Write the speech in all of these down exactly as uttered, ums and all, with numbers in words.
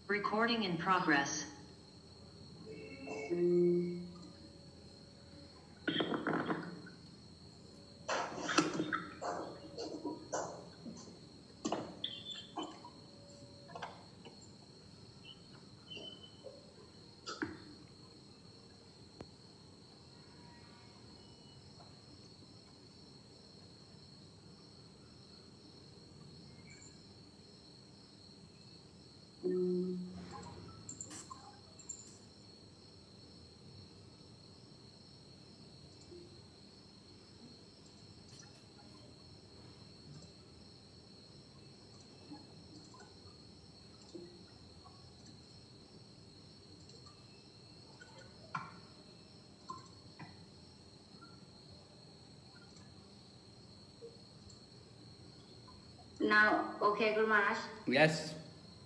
Recording in progress. Now, okay, Guru Maharaj? Yes.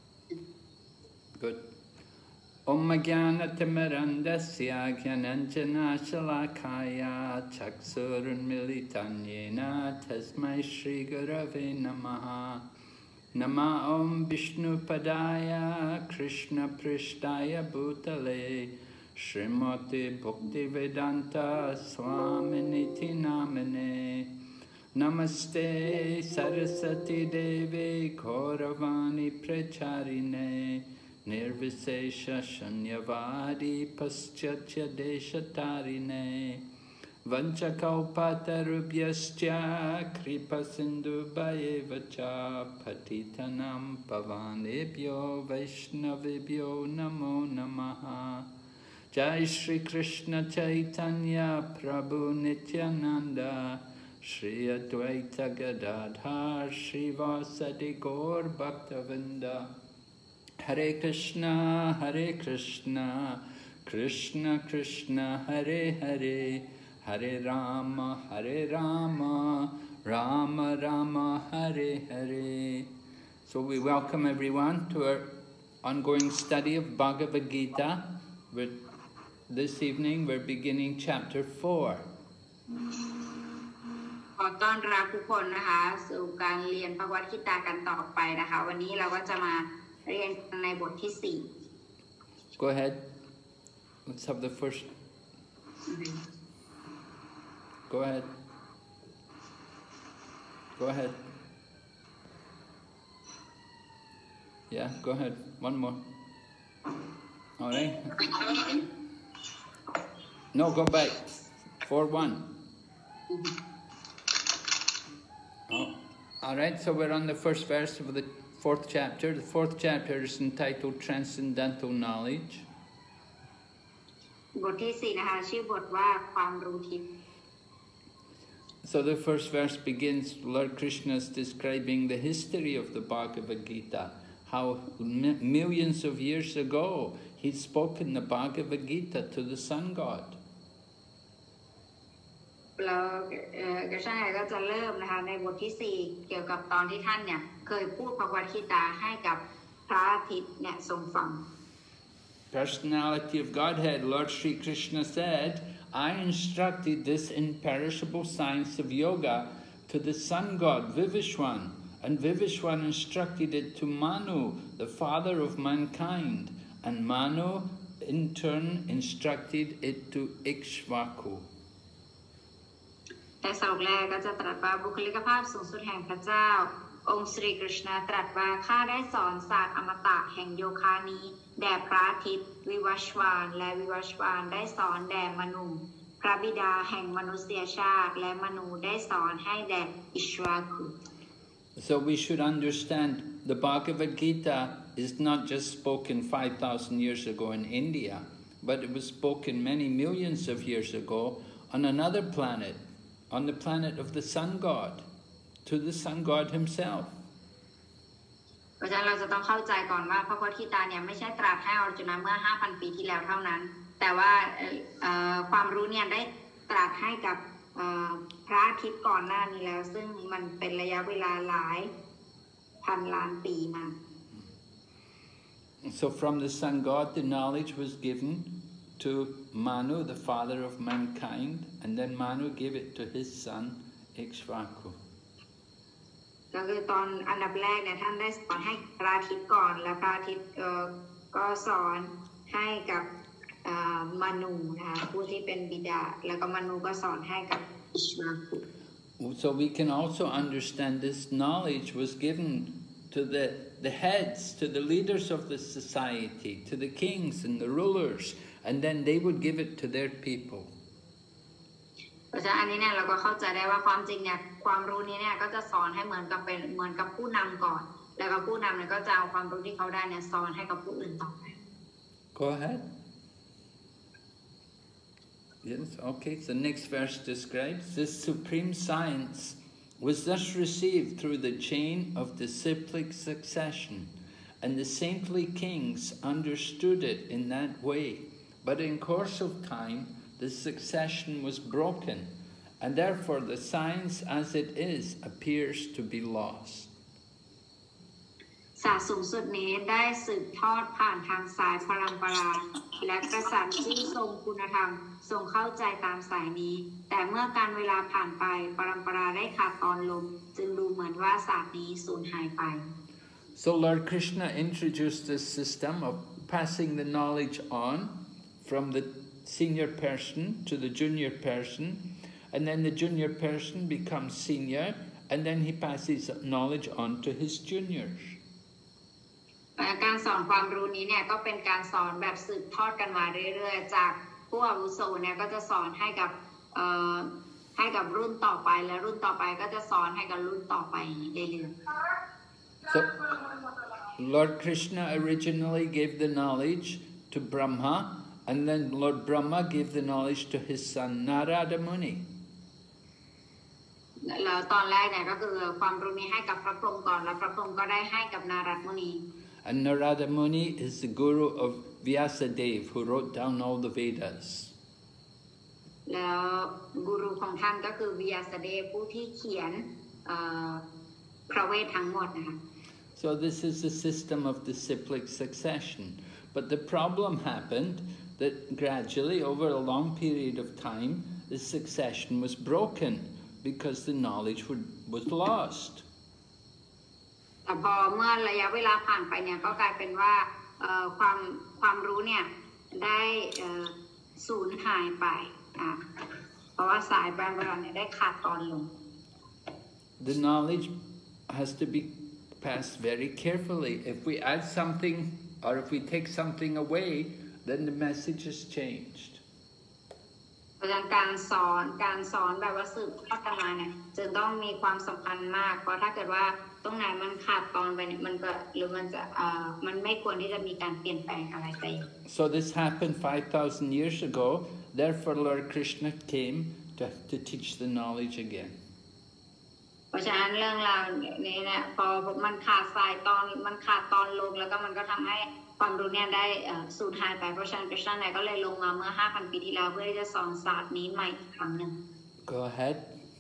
Good. Om Jnanatimirandasya Jnananjana Shalakaya Chaksurunmilitanyena Tasmai Shri Gurave Namaha Nama Om Vishnu Padaya Krishna Prishtaya Bhutale Srimati Bhakti Vedanta Swaminiti Namane Namaste Saraswati Devi Gauravani Pracharine Nirvisesha Shanyavadi Paschatya Deshatarine Vanchakalpatarubhyascha Kripa Sindhu Bhayevacha Patitanam Pavanebhyo Vaishnavibhyo Namo Namaha Jai Shri Krishna Chaitanya Prabhu Nityananda Shri Advaita Gadadhar Shri Vasadi Gaur Bhaktavinda Hare Krishna Hare Krishna Krishna Krishna Hare Hare Hare Rama Hare Rama Rama Rama Hare Hare. So we welcome everyone to our ongoing study of Bhagavad Gita. We're, this evening we're beginning chapter four. ขอต้อนรับทุกคนนะคะสู่การเรียนพระวกิตากันต่อไปนะคะวันนี้เราก็จะมาเรียนในบทที่สี่ Go ahead. Let's have the first. Go ahead. Go ahead. Yeah, go ahead. One more. All right. No, go back. Four one. Oh, all right, so we're on the first verse of the fourth chapter. The fourth chapter is entitled Transcendental Knowledge. บทที่สี่นะคะชื่อบทว่าความรู้ทิพย์ So the first verse begins, Lord Krishna is describing the history of the Bhagavad Gita, how millions of years ago he'd spoken the Bhagavad Gita to the sun god. แล้วกระช่างก็จะเริ่มนะคะในบทที่สี่เกี่ยวกับตอนที่ท่านเนี่ยเคยพูดพระวกิตาให้กับพระอาทิตย์เนี่ยทรงฟัง Personality of Godhead, Lord Sri Krishna said, I instructed this imperishable science of yoga to the sun god Vivishwan, and Vivishwan instructed it to Manu, the father of mankind, and Manu in turn instructed it to Ikshvaku. แต่สรุปแรกก็จะตรัสว่าบุคลิกภาพสูงสุดแห่งพระเจ้าองค์ศรีกฤษณะตรัสว่าข้าได้สอนศาสตร์อมตะแห่งโยคะนี้แด่พระอาทิตย์วิวัชวานและวิวัชวานได้สอนแด่มนุษย์พระบิดาแห่งมนุษยชาติและมนุษย์ได้สอนให้แด่อิชวาคุ So we should understand the Bhagavad Gita is not just spoken five thousand years ago in India, but it was spoken many millions of years ago on another planet, on the planet of the sun god, to the sun god himself. เพราะฉะนั้นเราจะต้องเข้าใจก่อนว่าพระวกิตาเนี่ยไม่ใช่ตรัสให้อรจุนเมื่อ ห้าพัน ปีที่แล้วเท่านั้นแต่ว่าความรู้เนี่ยได้ตรัสให้กับพระอาทิตย์ก่อนหน้านี้แล้วซึ่งมันเป็นระยะเวลาหลายพันล้านปีมา So from the sun god the knowledge was given to Manu, the father of mankind, and then Manu gave it to his son Ikshvaku. ก็คือตอนอันดับแรกเนี่ยท่านได้สอนให้พระอาทิตย์ก่อนแล้วพระอาทิตย์ก็สอนให้กับมนูนะคะผู้ที่เป็นบิดาแล้วก็มนูก็สอนให้กับอิชมาคุ So we can also understand this knowledge was given to the the heads, to the leaders of the society, to the kings and the rulers, and then they would give it to their people. เพราะฉะนั้นอันนี้เนี่ยเราก็เข้าใจได้ว่าความจริงเนี่ยความรู้นี้เนี่ยก็จะสอนให้เหมือนกับเป็นเหมือนกับผู้นำก่อนแล้วก็ผู้นำเนี่ยก็จะเอาความรู้ที่เขาได้เนี่ยสอนให้กับผู้อื่นต่อไป Go ahead. Yes, okay. So next verse describes this supreme science was thus received through the chain of disciplic succession, and the saintly kings understood it in that way. But in course of time, the succession was broken, and therefore the science as it is appears to be lost. ศาสตร์สูงสุดนี้ได้สืบทอดผ่านทางสายปรัมปราและกษัตริย์ที่ทรงคุณธรรมทรงเข้าใจตามสายนี้แต่เมื่อการเวลาผ่านไปปรัมปราได้ขาดตอนลงจึงดูเหมือนว่าศาสตร์นี้สูญหายไป So Lord Krishna introduced this system of passing the knowledge on from the senior person to the junior person, and then the junior person becomes senior, and then he passes knowledge on to his juniors. การสอนความรู้นี้เนี่ยก็เป็นการสอนแบบสืบทอดกันมาเรื่อยๆจากผู้อาวุโสเนี่ยก็จะสอนให้กับให้กับรุ่นต่อไปและรุ่นต่อไปก็จะสอนให้กับรุ่นต่อไปเรื่อยๆ So Lord Krishna originally gave the knowledge to Brahma, and then Lord Brahma gave the knowledge to his son Narada Muni. แล้วตอนแรกเนี่ยก็คือความรู้นี้ให้กับพระพรหมก่อนแล้วพระพรหมก็ได้ให้กับนารัตมุนี And Narada Muni is the guru of Vyasadeva, who wrote down all the Vedas. แล้วกูรูของท่านก็คือวิยาสเดชผู้ที่เขียนพระเวททั้งหมดนะคะ So this is the system of disciplic succession. But the problem happened that gradually, over a long period of time, the succession was broken because the knowledge would, was lost. แต่พอเมื่อระยะเวลาผ่านไปเนี่ยก็กลายเป็นว่าความความรู้เนี่ยได้สูญหายไปเพราะว่าสายบรรพบุรุษเนี่ยได้ขาดตอนลง The knowledge has to be passed very carefully. If we add something or if we take something away, then the message is changed. เพราะฉะนั้นการสอนการสอนแบบว่าสืบทอดกันมาเนี่ยจึงต้องมีความสำคัญมากเพราะถ้าเกิดว่าตรงไหนมันขาดตอนไปเนี่ยมันก็หรือมันจะเอ่อมันไม่ควรที่จะมีการเปลี่ยนแปลงอะไรไป So this happened five thousand years ago. Therefore, Lord Krishna came to to teach the knowledge again. เพราะฉะนั้นเรื่องราวนี้เนี่ยพอมันขาดสายตอนมันขาดตอนลงแล้วก็มันก็ทำให้ความรู้เนี่ยได้สูญหายไปเพราะฉะนั้นพระเจ้าเนี่ยก็เลยลงมาเมื่อ ห้าพัน ปีที่แล้วเพื่อที่จะสอนศาสตร์นี้ใหม่อีกครั้งหนึ่ง Go ahead.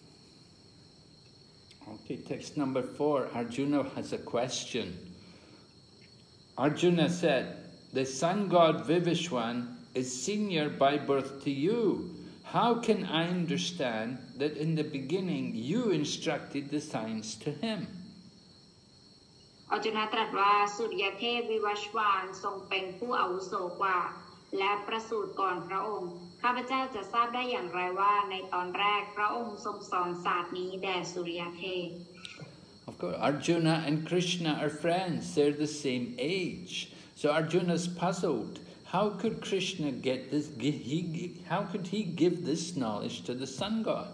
Okay, text number four. Arjuna has a question. Arjuna said, "The sun god Vivishwan is senior by birth to you. How can I understand that in the beginning you instructed the science to him?" อร์จุนตรัสว่าสุริยเทพวิวัชวานทรงเป็นผู้อาวุโสกว่าและประสูติก่อนพระองค์ข้าพเจ้าจะทราบได้อย่างไรว่าในตอนแรกพระองค์ทรงสอนศาสตร์นี้แด่สุริยเทพ Of course, Arjuna and Krishna are friends. They're the same age. So Arjuna's puzzled. How could Krishna get this? He, how could he give this knowledge to the sun god?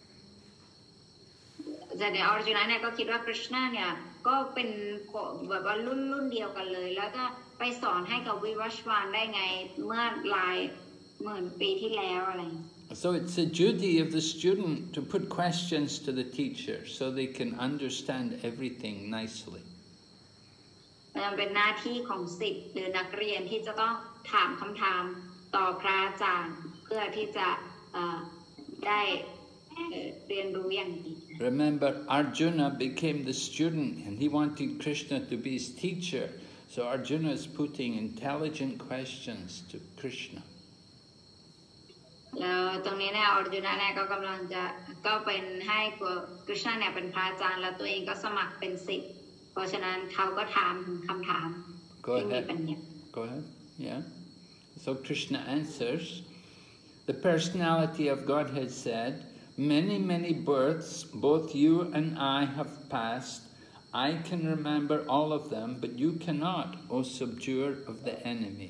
แต่ในอร์จุนเนี่ยก็คิดว่าคริชนาเนี่ยก็เป็นแบบว่ารุ่นรุ่นเดียวกันเลยแล้วก็ไปสอนให้กับวิวัชวานได้ไงเมื่อหลายหมื่นปีที่แล้วอะไร So it's a duty of the student to put questions to the teacher so they can understand everything nicely. มันเป็นหน้าที่ของศิษย์หรือนักเรียนที่จะต้องถามคำถามต่อพระอาจารย์เพื่อที่จะได้เรียนรู้อย่างดี Remember, Arjuna became the student and he wanted Krishna to be his teacher. So Arjuna is putting intelligent questions to Krishna. แล้วตรงนี้เนี่ยอร์จุนเนี่ยก็กำลังจะก็เป็นให้กฤษณะเนี่ยเป็นพระอาจารย์แล้วตัวเองก็สมัครเป็นศิษย์เพราะฉะนั้นเขาก็ถามคำถามที่มีปัญญา Go ahead. Yeah. So Krishna answers, the personality of Godhead said, many, many births both you and I have passed. I can remember all of them, but you cannot, O subduer of the enemy.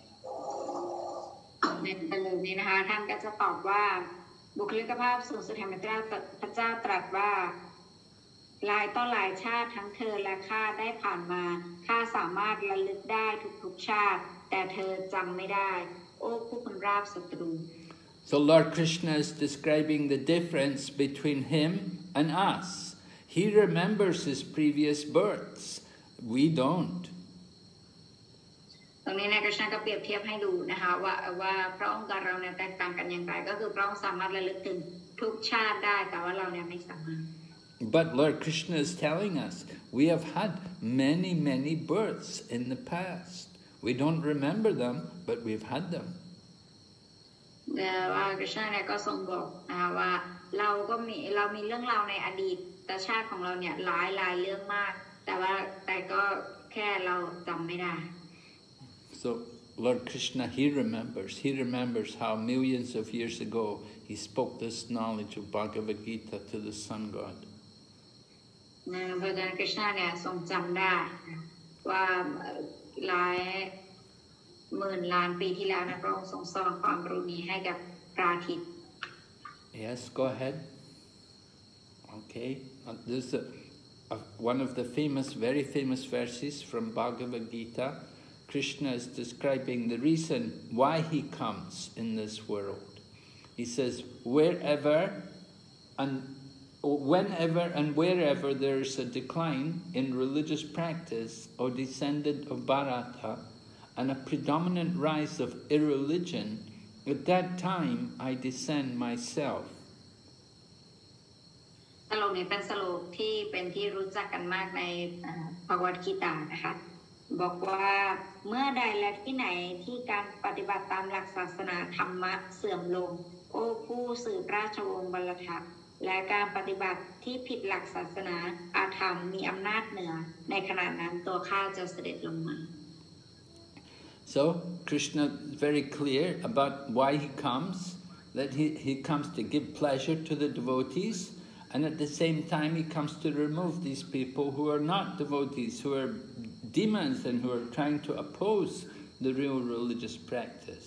ในตะลุนี้นะคะท่านก็จะตอบว่าบุคลิกภาพสูงสุดแห่งพระเจ้าพระเจ้าตรัสว่าหลายต่อหลายชาติทั้งเธอและข้าได้ผ่านมาข้าสามารถระลึกได้ทุกๆชาติแต่เธอจำไม่ได้โอ้ผู้คนราบศัตรู So Lord Krishna is describing the difference between him and us. He remembers his previous births. We don't. ตรงนี้นายกฤษณะก็เปรียบเทียบให้ดูนะคะว่าว่าพระองค์กับเราเนี่ยแตกต่างกันอย่างไรก็คือพระองค์สามารถระลึกถึงทุกชาติได้แต่ว่าเราเนี่ยไม่สามารถ But Lord Krishna is telling us we have had many, many births in the past. We don't remember them, but we've had them. แต่ว่ากฤษณะเนี่ยก็ทรงบอกนะคะว่าเราก็มีเรามีเรื่องราวในอดีตแต่ชาติของเราเนี่ยหลายหลายเรื่องมากแต่ว่าแต่ก็แค่เราจำไม่ได้ So Lord Krishna, he remembers. He remembers how millions of years ago he spoke this knowledge of Bhagavad Gita to the sun god. พระอาจารย์กฤษณะเนี่ยทรงจำได้ว่าหลายหมื่นล้านปีที่แล้วนะพระองค์ทรงสอนความรู้นี้ให้กับพระอาทิตย์ Yes, go ahead. Okay, uh, this is a, a, one of the famous, very famous verses from Bhagavad Gita. Krishna is describing the reason why he comes in this world. He says, wherever and whenever and wherever there is a decline in religious practice or descendant of Bharata and a predominant rise of irreligion, at that time I descend myself. สโลกนี้เป็นสโลกที่เป็นที่รู้จักกันมากในภกวดกีตานะคะบอกว่าเมื่อใดและที่ไหนที่การปฏิบัติตามหลักศาสนาธรรมะเสื่อมลงโอ้ผู้สืบราชวงศ์บรรทัดและการปฏิบัติที่ผิดหลักศาสนาอาธรรมมีอำนาจเหนือในขณะนั้นตัวข้าจะเสด็จลงมา So Krishna is very clear about why he comes, that he, he comes to give pleasure to the devotees, and at the same time he comes to remove these people who are not devotees, who are demons and who are trying to oppose the real religious practice.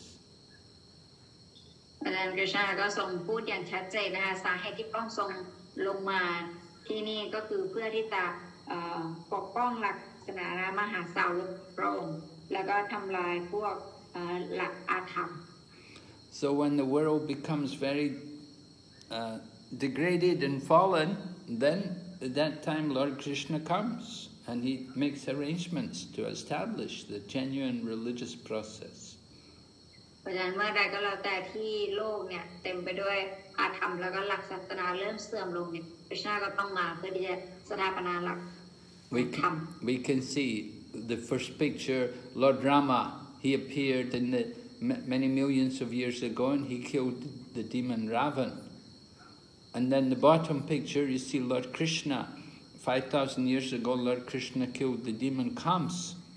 อาจารย์กฤษณะก็ทรงพูดอย่างชัดเจนนะคะสาเหตุที่พระองค์ทรงลงมาที่นี่ก็คือเพื่อที่จะปกป้องหลักศาสนามหาสาวกพระองค์แล้วก็ทำลายพวกหลักอาธรรม So when the world becomes very uh, degraded and fallen, then at that time Lord Krishna comes and he makes arrangements to establish the genuine religious process. เพราะฉะนั้นเมื่อใดก็แล้วแต่ที่โลกเนี่ยเต็มไปด้วยอาธรรมแล้วก็หลักศาสนาเริ่มเสื่อมลงเนี่ยพระเจ้าก็ต้องมาเพื่อที่จะสถาปนาหลัก We can, we can see the first picture, Lord Rama, he appeared in the many millions of years ago and he killed the demon Ravan. And then the bottom picture, you see Lord Krishna. five thousand years ago, Lord Krishna killed the demon Kams.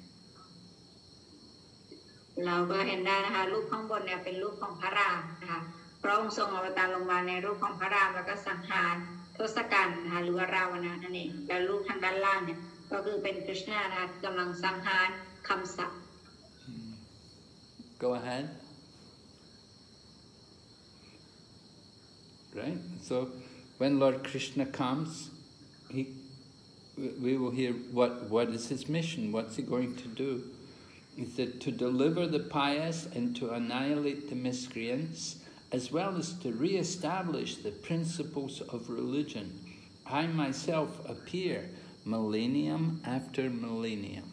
เราก็เห็นได้นะคะรูปข้างบนเนี่ยเป็นรูปของพระรามนะคะพระองค์ทรงอวตารลงมาในรูปของพระรามแล้วก็สังหารทศกัณฐ์นะคะหรือว่าราวนนะนั่นเองแล้วรูปทางด้านล่างเนี่ยก็คือเป็นกฤษณะนะคะกำลังสังหารคำสัตย์ Go ahead. Right? So when Lord Krishna comes, he, we will hear what, what is his mission, what's he going to do. He said to deliver the pious and to annihilate the miscreants, as well as to re-establish the principles of religion. I myself appear millennium after millennium.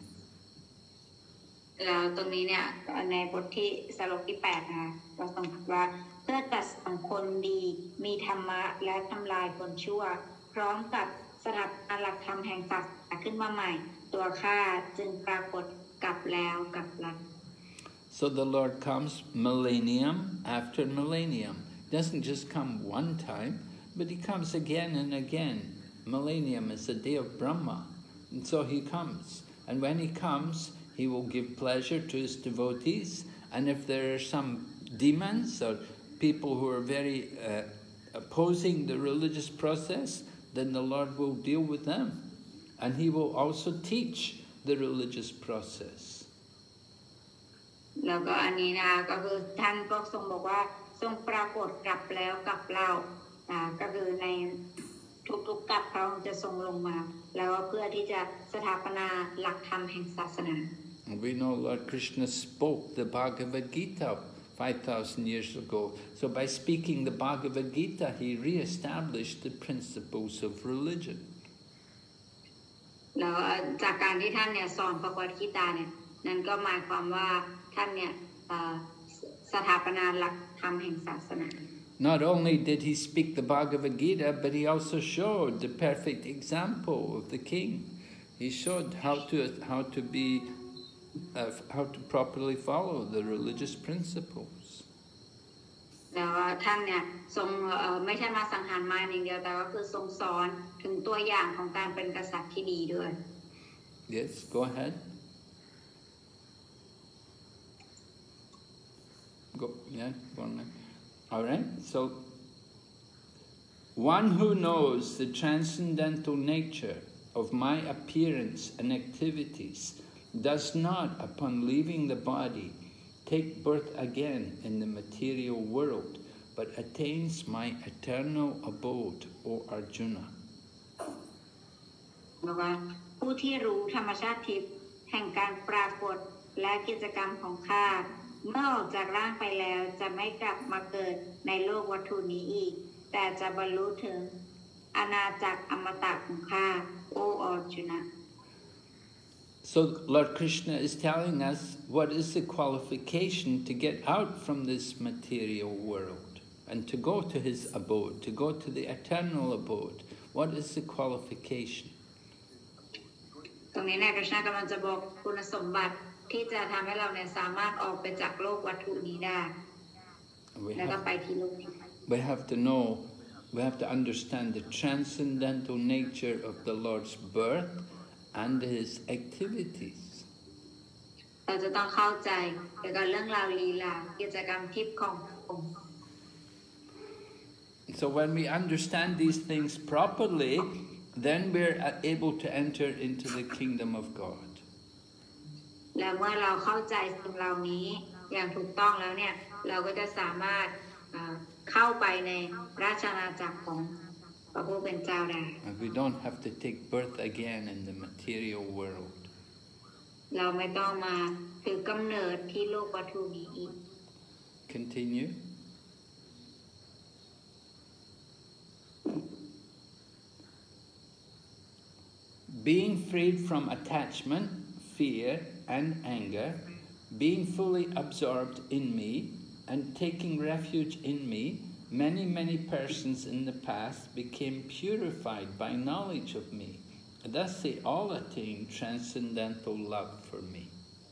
แล้วตรงนี้เนี่ยในบทที่สโลกที่แปดนะคะเราต้องพูดว่าเพื่อจัดสังคนดีมีธรรมะและทำลายคนชั่วพร้อมกับสถาปนาหลักธรรมแห่งศาสนาขึ้นมาใหม่ตัวข้าจึงปรากฏกลับแล้วกลับหลัง So the Lord comes millennium after millennium. He doesn't just come one time, but he comes again and again. Millennium is the day of Brahma, and so he comes. And when he comes, he will give pleasure to his devotees, and if there are some demons or people who are very uh, opposing the religious process, then the Lord will deal with them. And he will also teach the religious process. แล้วก็อันนี้นะก็คือท่านก็ทรงบอกว่าทรงปรากฏกลับแล้วกลับเล่าอ่าก็คือในทุกๆกลับพระองค์จะทรงลงมาแล้วเพื่อที่จะสถาปนาหลักธรรมแห่งศาสนา We know Lord Krishna spoke the Bhagavad Gita five thousand years ago. So by speaking the Bhagavad Gita, he re-established the principles of religion. แล้วจากการที่ท่านเนี่ยสอนพระกัตถิตาเนี่ยนั่นก็หมายความว่าท่านเนี่ยสถาปนาหลักธรรมแห่งศาสนา Not only did he speak the Bhagavad Gita, but he also showed the perfect example of the king. He showed how to how to be uh, how to properly follow the religious principles. แล้วท่านเนี่ยทรงไม่ใช่มาสังหารมารอย่างเดียวแต่ว่าคือทรงสอนถึงตัวอย่างของการเป็นกษัตริย์ที่ดีด้วย Yes, go ahead. Go, yeah, go on. All right, so one who knows the transcendental nature of my appearance and activities does not, upon leaving the body, take birth again in the material world, but attains my eternal abode, O Arjuna. ผู้ที่รู้ธรรมชาติทิพย์แห่งการปรากฏและกิจกรรมของข้าเมื่อออกจากร่างไปแล้วจะไม่กลับมาเกิดในโลกวัตถุนี้อีกแต่จะบรรลุถึงอาณาจักรอมตะของข้าโออร์จุนะ So Lord Krishna is telling us what is the qualification to get out from this material world and to go to his abode, to go to the eternal abode. What is the qualification? ตรงนี้นายกฤษณะกำลังจะบอกคุณสมบัติที่จะทำให้เราเนี่ยสามารถออกไปจากโลกวัตถุนี้ได้แล้วก็ไปที่โลกนี้ We have to know, we have to understand the transcendental nature of the Lord's birth and his activities. เราจะต้องเข้าใจเกี่ยวกับเรื่องราวลีลากิจกรรมทิพย์ขององค์ So when we understand these things properly, then we're able to enter into the kingdom of God. และเมื่อเราเข้าใจสิ่งเหล่านี้อย่างถูกต้องแล้วเนี่ยเราก็จะสามารถเข้าไปในราชอาณาจักรของพระผู้เป็นเจ้าได้ And we don't have to take birth again in the material world. เราไม่ต้องมาถือกำเนิดที่โลกวัตถุนี้อีก Continue. Being freed from attachment, fear, and anger, being fully absorbed in me, and taking refuge in me, many, many persons in the past became purified by knowledge of me. Thus they all attained transcendental love for me.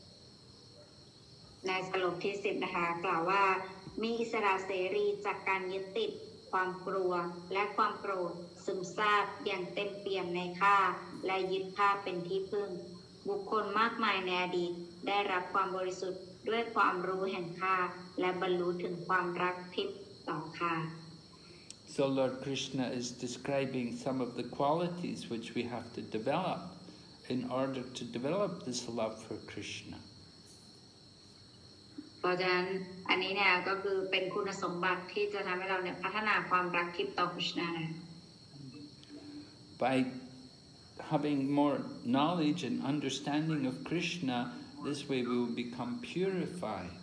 ในสรุปที่สิบนะคะกล่าวว่ามีอิสระเสรีจากการยึดติดความกลัวและความโกรธซึมซาบอย่างเต็มเปี่ยมในข้าและยึดข้าเป็นที่พึ่งบุคคลมากมายในอดีตได้รับความบริสุทธิ์ด้วยความรู้แห่งข้าและบรรลุถึงความรักทิพย์ต่อข้า So Lord Krishna is describing some of the qualities which we have to develop in order to develop this love for Krishna. เพราะฉะนั้นอันนี้เนี่ยก็คือเป็นคุณสมบัติที่จะทำให้เราเนี่ยพัฒนาความรักทิพย์ต่อคริสต์นะ By having more knowledge and understanding of Krishna, this way we will become purified.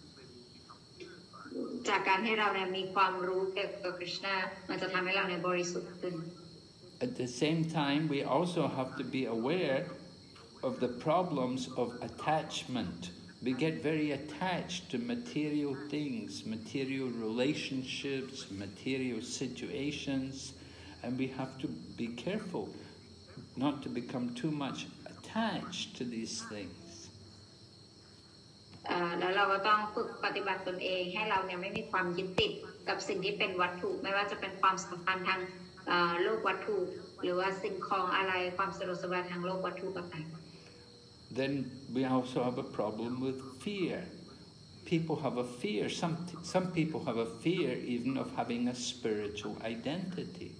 จากการที่เราเนี่ยมีความรู้เกี่ยวกับคริสต์นะมันจะทำให้เราเนี่ยบริสุทธิ์ขึ้น At the same time, we also have to be aware of the problems of attachment. We get very attached to material things, material relationships, material situations, and we have to be careful not to become too much attached to these things. แล้วเราก็ต้องฝึกปฏิบัติตนเองให้เราเนี่ยไม่มีความยึดติดกับสิ่งที่เป็นวัตถุไม่ว่าจะเป็นความสัมพันธ์ทางโลกวัตถุหรือว่าสิ่งของอะไรความสะดวกสบายทางโลกวัตถุต่างๆ Then we also have a problem with fear. People have a fear. Some some people have a fear even of having a spiritual identity.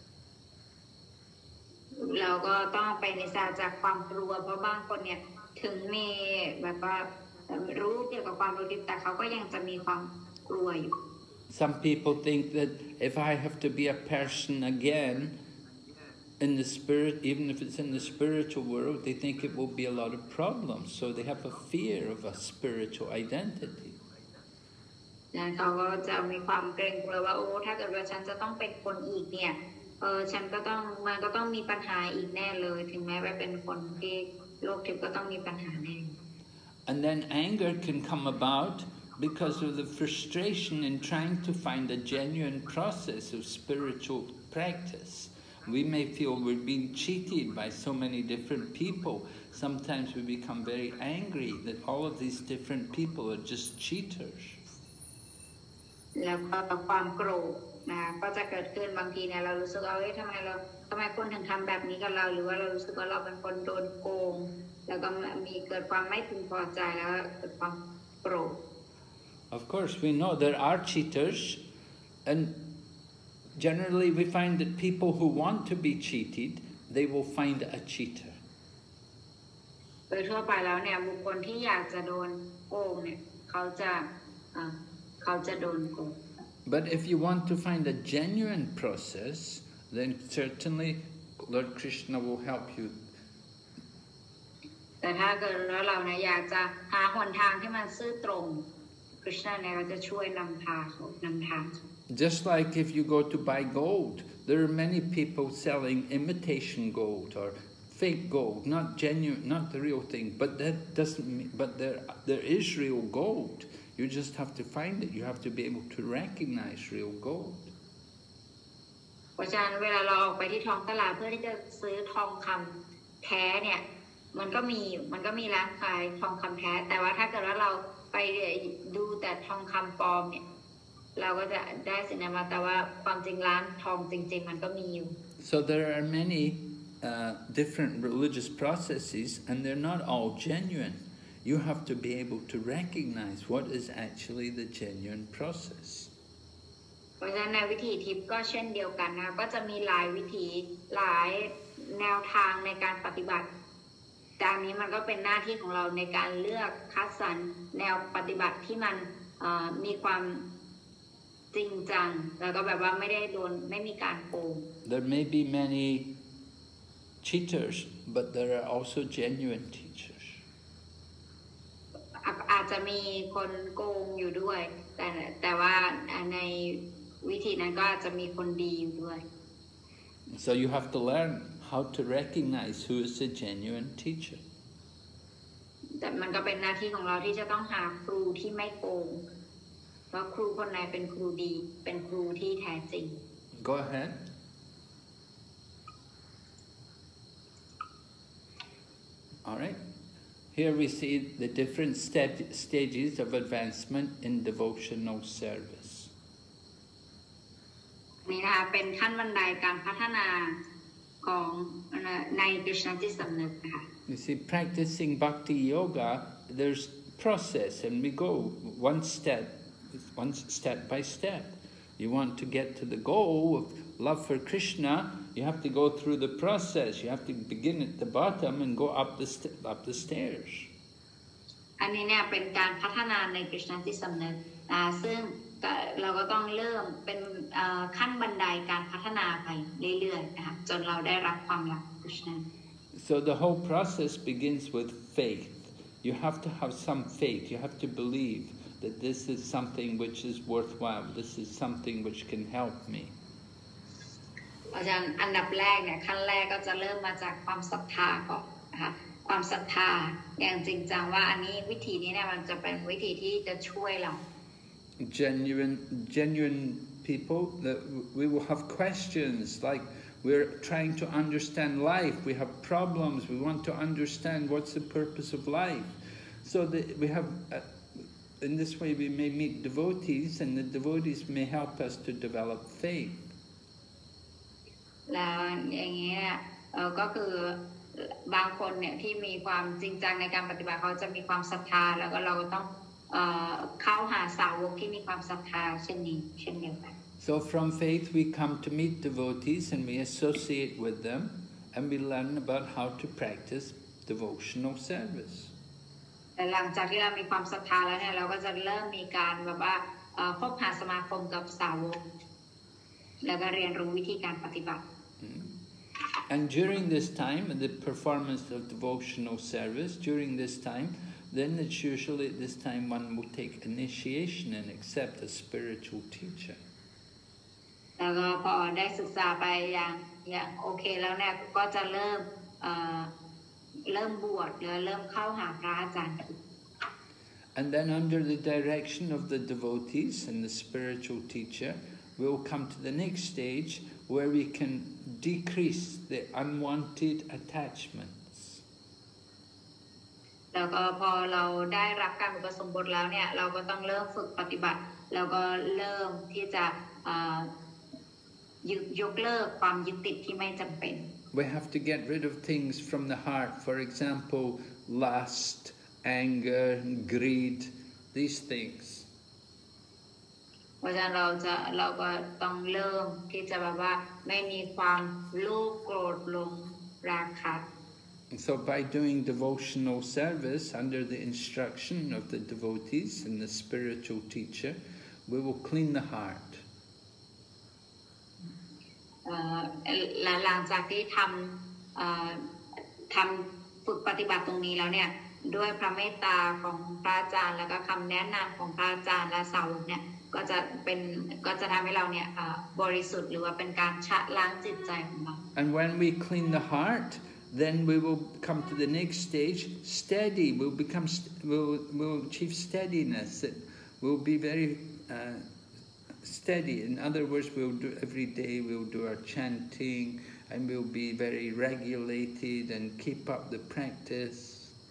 เราก็ต้องไปในศาสตร์จากความกลัวเพราะบางคนเนี่ยถึงมีแบบว่ารู้เกี่ยวกับความรู้แต่เขาก็ยังจะมีความกลัวอยู่ Some people think that if I have to be a person again in the spirit, even if it's in the spiritual world, they think it will be a lot of problems. So they have a fear of a spiritual identity. เขาก็จะมีความเกรงกลัวว่าโอ้ถ้าเกิดว่าฉันจะต้องเป็นคนอีกเนี่ยเออฉันก็ต้องมันก็ต้องมีปัญหาอีกแน่เลยถึงแม้ว่าเป็นคนที่โลกทิพย์ก็ต้องมีปัญหาแน่ And then anger can come about because of the frustration in trying to find a genuine process of spiritual practice. We may feel we're being cheated by so many different people. Sometimes we become very angry that all of these different people are just cheaters. แล้วก็ความโกรธนะก็จะเกิดขึ้นบางทีเนี่ยเรารู้สึกว่าเฮ้ยทำไมเราทำไมคนถึงทำแบบนี้กับเราหรือว่าเรารู้สึกว่าเราเป็นคนโดนโกงแล้วก็มีเกิดความไม่พึงพอใจแล้วเกิดความโกรธ Of course, we know there are cheaters, and generally we find that people who want to be cheated, they will find a cheater. โดยทั่วไปแล้วเนี่ยบุคคลที่อยากจะโดนโกงเนี่ยเขาจะเขาจะโดนโกง But if you want to find a genuine process, then certainly Lord Krishna will help you. แต่ถ้าเกิดว่าเราเนี่ยอยากจะหาหนทางที่มันซื่อตรงคริสต์เนี่ยก็จะช่วยนำพาเขานำทาง Just like if you go to buy gold, there are many people selling imitation gold or fake gold, not genuine, not the real thing. But that doesn't mean, but there there is real gold. You just have to find it. You have to be able to recognize real gold. เพราะฉะนั้นเวลาเราออกไปที่ท้องตลาดเพื่อที่จะซื้อทองคำแท้เนี่ยมันก็มีมันก็มีร้านขายทองคำแท้แต่ว่าถ้าเกิดว่าเราไปดูแต่ทองคำปลอมเนี่ยเราก็จะได้สิ่งนั้นมาแต่ว่าความจริงร้านทองจริงๆมันก็มีอยู่ So there are many uh, different religious processes, and they're not all genuine. You have to be able to recognize what is actually the genuine process. เพราะฉะนั้นในวิถีทิพย์ก็เช่นเดียวกันนะก็จะมีหลายวิธีหลายแนวทางในการปฏิบัติแต่อันนี้มันก็เป็นหน้าที่ของเราในการเลือกคัดสรรแนวปฏิบัติที่มันมีความจริงจังแล้วก็แบบว่าไม่ได้โดนไม่มีการโกง There may be many cheaters, but there are also genuine teachers. อาจจะมีคนโกงอยู่ด้วยแต่แต่ว่าในวิธีนั้นก็อาจจะมีคนดีอยู่ด้วย So you have to learn how to recognize who is a genuine teacher. แต่มันก็เป็นหน้าที่ของเราที่จะต้องหาครูที่ไม่โกงว่าครูคนไหนเป็นครูดีเป็นครูที่แท้จริง Go ahead. All right. Here we see the different st stages of advancement in devotional service. นี่นะคะเป็นขั้นบันไดการพัฒนาของในกฤษณจิตสำนึกนะคะ You see, practicing bhakti yoga, there's process, and we go one step, one step by step. You want to get to the goal of love for Krishna, you have to go through the process. You have to begin at the bottom and go up the up the stairs. อันนี้เนี่ยเป็นการพัฒนาในกฤษณจิตสำนึกนะซึ่งเราก็ต้องเริ่มเป็นขั้นบันไดการพัฒนาไปเรื่อยๆนะคะจนเราได้รับความรักกฤษณ So the whole process begins with faith. You have to have some faith. You have to believe that this is something which is worthwhile. This is something which can help me. อาจารย์อันดับแรกเนี่ยขั้นแรกก็จะเริ่มมาจากความศรัทธาก่อนนะคะความศรัทธาอย่างจริงจังว่าอันนี้วิธีนี้เนี่ยมันจะเป็นวิธีที่จะช่วยเรา Genuine, genuine people that we will have questions like we're trying to understand life. We have problems. We want to understand what's the purpose of life. So that we have uh, in this way we may meet devotees, and the devotees may help us to develop faith. แล้วอย่างนี้เนี่ยเอ่อก็คือบางคนเนี่ยที่มีความจริงจังในการปฏิบัติเขาจะมีความศรัทธาแล้วก็เราก็ต้องเอ่อเข้าหาสาวกที่มีความศรัทธาเช่นนี้เช่นเดียวกัน So from faith we come to meet devotees and we associate with them and we learn about how to practice devotional service. แต่หลังจากที่เรามีความศรัทธาแล้วเนี่ยเราก็จะเริ่มมีการแบบว่าคบหาสมาคมกับสาวกแล้วก็เรียนรู้วิธีการปฏิบัติ And during this time, the performance of devotional service, during this time, then it's usually at this time one will take initiation and accept a spiritual teacher. แล้วก็พอได้ศึกษาไปอย่างอย่างโอเคแล้วเนี่ยก็จะเริ่มเอ่อเริ่มบวชแล้วเริ่มเข้าหาพระอาจารย์ And then under the direction of the devotees and the spiritual teacher, we will come to the next stage where we can decrease the unwanted attachments. แล้วก็พอเราได้รับการอุปสมบทแล้วเนี่ยเราก็ต้องเริ่มฝึกปฏิบัติแล้วก็เริ่มที่จะยกเลิกความยึดติดที่ไม่จำเป็น We have to get rid of things from the heart, for example, lust, anger, greed, these things. เพราะฉะนั้นเราจะเราก็ต้องเริ่มที่จะแบบว่าไม่มีความโลภโกรธหลงราคะ So by doing devotional service under the instruction of the devotees and the spiritual teacher, we will clean the heart. หลังจากที่ทำทำฝึกปฏิบัติตรงนี้แล้วเนี่ยด้วยพระเมตตาของพระอาจารย์แล้วก็คำแนะนำของพระอาจารย์และสาวกเนี่ยก็จะเป็นก็จะทำให้เราเนี่ยบริสุทธิ์หรือว่าเป็นการชะล้างจิตใจของเรา And when we clean the heart, then we will come to the next stage, steady. We'll become, we'll, we'll achieve steadiness. We'll be very uh, steady. In other words, we'll do every day. We'll do our chanting, and we'll be very regulated and keep up the practice.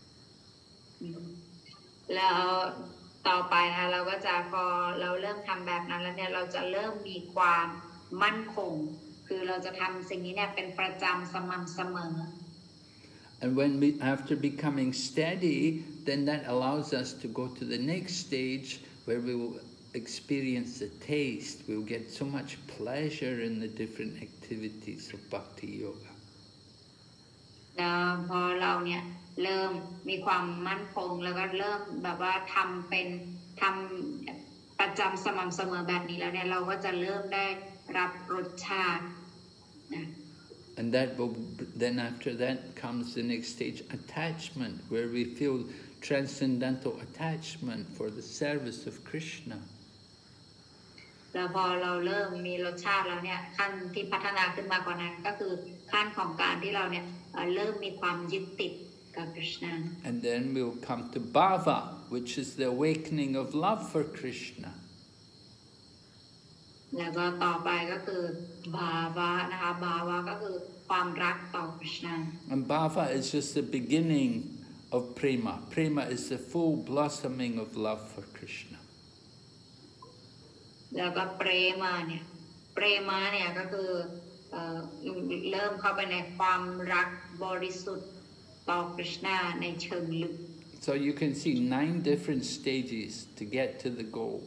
แล้วต่อไปนะเราก็จะพอเราเริ่มทำแบบนั้นแล้วเนี่ยเราจะเริ่มมีความมั่นคงคือเราจะทำสิ่งนี้เนี่ยเป็นประจำสม่ำเสมอ And when we, after becoming steady, then that allows us to go to the next stage where we will experience the taste. We will get so much pleasure in the different activities of Bhakti Yoga. แล้วพอเราเนี่ยเริ่มมีความมั่นคงแล้วก็เริ่มแบบว่าทำเป็นทำประจำสม่ำเสมอแบบนี้แล้วเนี่ยเราก็จะเริ่มได้รับรสชาตินะ And that will, then after that comes the next stage, attachment, where we feel transcendental attachment for the service of Krishna. แล้วพอเราเริ่มมีรสชาติแล้วเนี่ยขั้นที่พัฒนาขึ้นมากกว่านั้นก็คือขั้นของการที่เราเนี่ยเริ่มมีความยึดติดกับ Krishna. And then we'll come to bhava, which is the awakening of love for Krishna. แล้วก็ต่อไปก็คือบาวะนะคะบาวะก็คือความรักต่อ Krishna. And bhava is just the beginning of prema. Prema is the full blossoming of love for Krishna. แล้วก็เปรมาเนี่ยเปรมาเนี่ยก็คือเริ่มเข้าไปในความรักบริสุทธิ์ต่อ Krishna ในเชิงลึก So you can see nine different stages to get to the goal.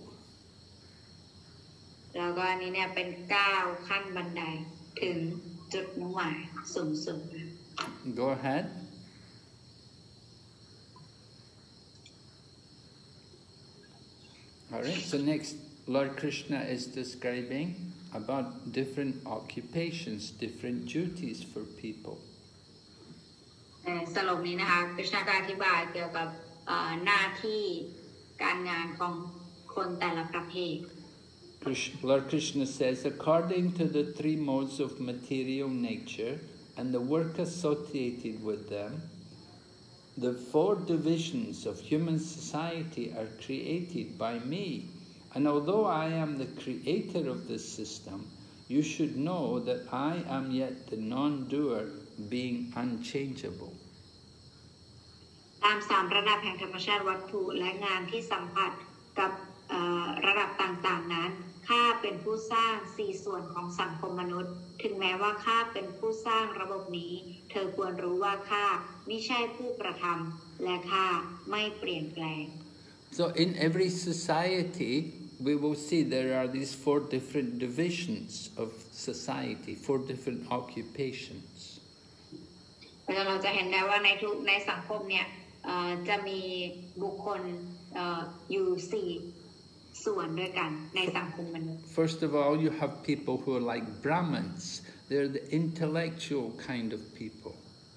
แล้วก็อันนี้เนี่ยเป็นเก้าขั้นบันไดถึงจุดมุ่งหมายสูงสุด Go ahead. All right, so next Lord Krishna is describing about different occupations, different duties for people. สรุปนี้นะคะคริชนาก็อธิบายเกี่ยวกับหน้าที่การงานของคนแต่ละประเภท Lord Krishna says, according to the three modes of material nature and the work associated with them, the four divisions of human society are created by me. And although I am the creator of this system, you should know that I am yet the non-doer, being unchangeable. ตามสามระดับแห่งธรรมชาติวัตถุและงานที่สัมผัสกับระดับต่างๆนั้นข้าเป็นผู้สร้างสี่ส่วนของสังคมมนุษย์ถึงแม้ว่าข้าเป็นผู้สร้างระบบนี้เธอควรรู้ว่าข้าไม่ใช่ผู้กระทำและข้าไม่เปลี่ยนแปลง So in every society we will see there are these four different divisions of society, four different occupations. เราจะเห็นได้ว่าในทุกในสังคมเนี่ยจะมีบุคคลอยู่สี่ส่วนด้วยกันในสังคมมนุษย์ First of all, you have people who are like Brahmins. They're the intellectual kind of people.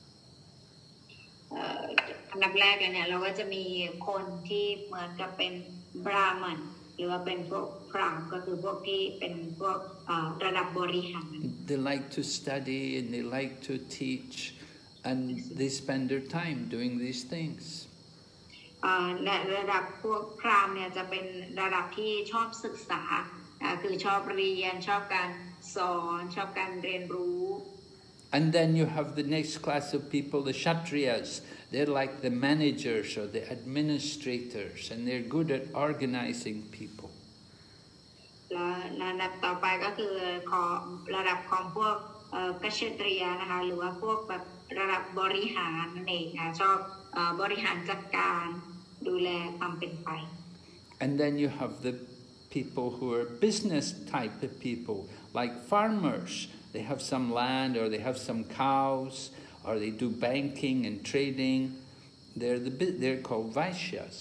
อันดับแรกเนี่ยเราก็จะมีคนที่เหมือนกับเป็นบราหมณ์หรือว่าเป็นพวกพราหมณ์ก็คือพวกที่เป็นพวกระดับบริหาร They like to study and they like to teach and they spend their time doing these things. และระดับพวกพราหมณ์เนี่ยจะเป็นระดับที่ชอบศึกษาคือชอบเรียนชอบการสอนชอบการเรียนรู้ And then you have the next class of people, the Kshatriyas. They're like the managers or the administrators, and they're good at organizing people. ระดับต่อไปก็คือของระดับของพวกกษัตริยนะคะหรือว่าพวกแบบระดับบริหารนั่นเองค่ะชอบบริหารจัดการดูแลความเป็นไป And then you have the people who are business type of people, like farmers. They have some land or they have some cows or they do banking and trading. They're the they're called Vaishyas.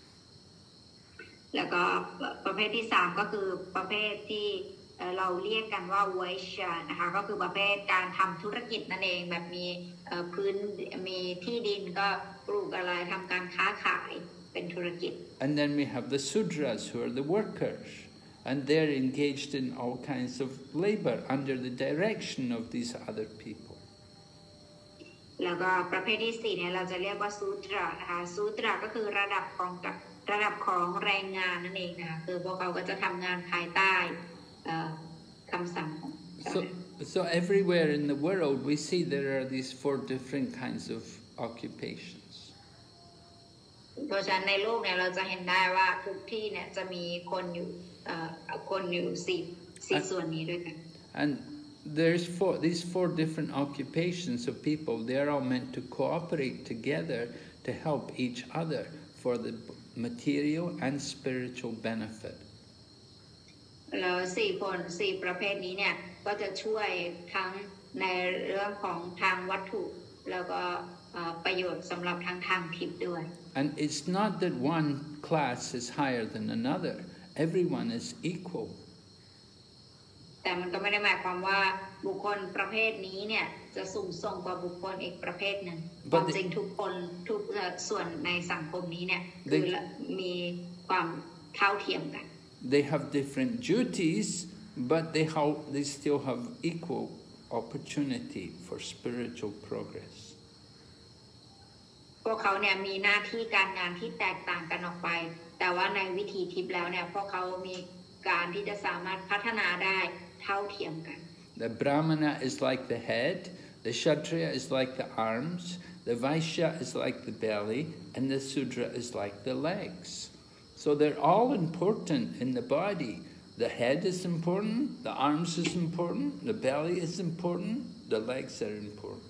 แล้วก็ประเภทที่สามก็คือประเภทที่เราเรียกกันว่า Vaishya นะคะก็คือประเภทการทำธุรกิจนั่นเองแบบมีพื้นมีที่ดินก็ปลูกอะไรทำการค้าขายเป็นธุรกิจ And then we have the Sudras who are the workers. And they're engaged in all kinds of labor under the direction of these other people. แล้วก็ประเภทที่สี่เนี่ยเราจะเรียกว่าซูตรานะคะซูตราก็คือระดับของระดับของแรงงานนั่นเองนะคะคือพวกเขาก็จะทำงานภายใต้คำสั่งของ So, so everywhere in the world we see there are these four different kinds of occupations. เพราะฉะนั้นในโลกเนี่ยเราจะเห็นได้ว่าทุกที่เนี่ยจะมีคนอยู่คนอยู่สี่สี่ส่วนนี้ด้วยกัน And there's four these four different occupations of people. They're all meant to cooperate together to help each other for the material and spiritual benefit. แล้วสี่คนสี่ประเภทนี้เนี่ยก็จะช่วยทั้งในเรื่องของทางวัตถุแล้วก็ประโยชน์สำหรับทางทางทิพย์ด้วย And it's not that one class is higher than another. Everyone is equal. แต่มันก็ไม่ได้หมายความว่าบุคคลประเภทนี้เนี่ยจะสูงส่งกว่าบุคคลอีกประเภทหนึ่งความจริงทุกคนทุกส่วนในสังคมนี้เนี่ยคือมีความเท่าเทียมกัน They have different duties, but they have they still have equal opportunity for spiritual progress. พวกเขาเนี่ยมีหน้าที่การงานที่แตกต่างกันออกไปแต่ว่าในวิธีทิพย์แล้วเนี่ยพวกเขามีการที่จะสามารถพัฒนาได้เท่าเทียมกัน The Brahmana is like the head, the Kshatriya is like the arms, the Vaishya is like the belly, and the Sudra is like the legs. So they're all important in the body. The head is important, the arms is important, the belly is important, the legs are important.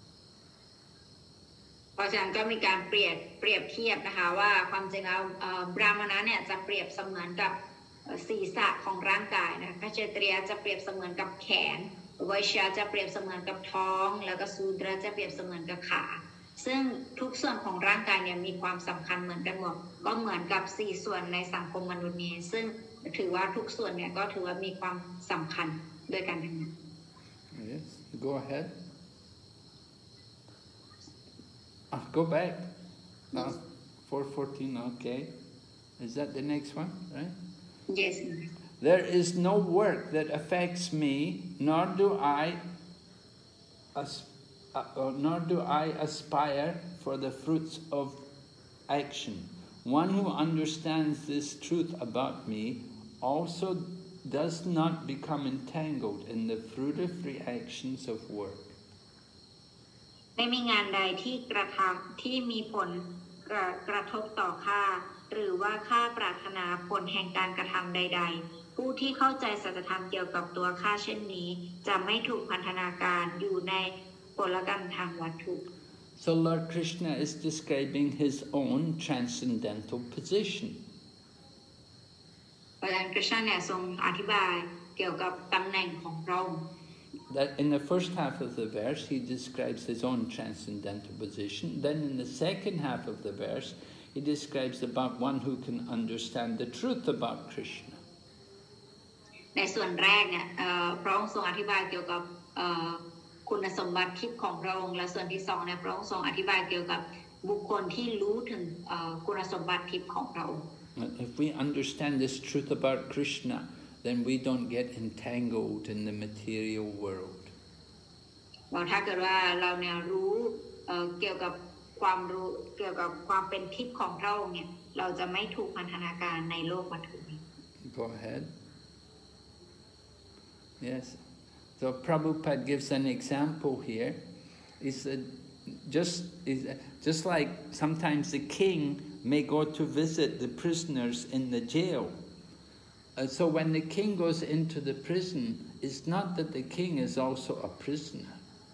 เพราะฉะนั้นก็มีการเปรียบเปรียบเทียบนะคะว่าความจริงแล้วบราหมณะเนี่ยจะเปรียบเสมือนกับศีรษะของร่างกายนะกษัตริยจะเปรียบเสมือนกับแขนไวชยจะเปรียบเสมือนกับท้องแล้วก็สูตรจะเปรียบเสมือนกับขาซึ่งทุกส่วนของร่างกายเนี่ยมีความสำคัญเหมือนกันหมดก็เหมือนกับสี่ส่วนในสังคมมนุษย์นี้ซึ่งถือว่าทุกส่วนเนี่ยก็ถือว่ามีความสำคัญด้วยกันทั้งนั้น Yes, go ahead. Ah, go back. Ah, four fourteen. Okay. Is that the next one, right? Yes. There is no work that affects me, nor do I, as, uh, nor do I aspire for the fruits of action. One who understands this truth about me also does not become entangled in the fruitive actions of work. ไม่มีงานใดที่กระทำที่มีผลกระกระทบต่อข้าหรือว่าข้าปรารถนาผลแห่งการกระทำใดๆผู้ที่เข้าใจสัจธรรมเกี่ยวกับตัวข้าเช่นนี้จะไม่ถูกพันธนาการอยู่ในผลกรรมทางวัตถุ So Lord Krishna is describing his own transcendental position. พระองค์คริสต์เนี่ยทรงอธิบายเกี่ยวกับตำแหน่งของพระองค์ That in the first half of the verse he describes his own transcendental position. Then in the second half of the verse he describes about one who can understand the truth about Krishna. ในส่วนแรกเนี่ยพระองค์ทรงอธิบายเกี่ยวกับคุณสมบัติทิพย์ของพระองค์และส่วนที่สองเนี่ยพระองค์ทรงอธิบายเกี่ยวกับบุคคลที่รู้ถึงคุณสมบัติทิพย์ของพระองค์ If we understand this truth about Krishna, then we don't get entangled in the material world. ว่าถ้าเกิดว่าเราเนี่ยรู้เกี่ยวกับความรู้เกี่ยวกับความเป็นทิพย์ของพระองค์เนี่ยเราจะไม่ถูกพันธนาการในโลกวัตถุนี้ Go ahead. Yes. So Prabhupada gives an example here. He said, just, just like sometimes the king may go to visit the prisoners in the jail. Uh, so when the king goes into the prison, it's not that the king is also a prisoner.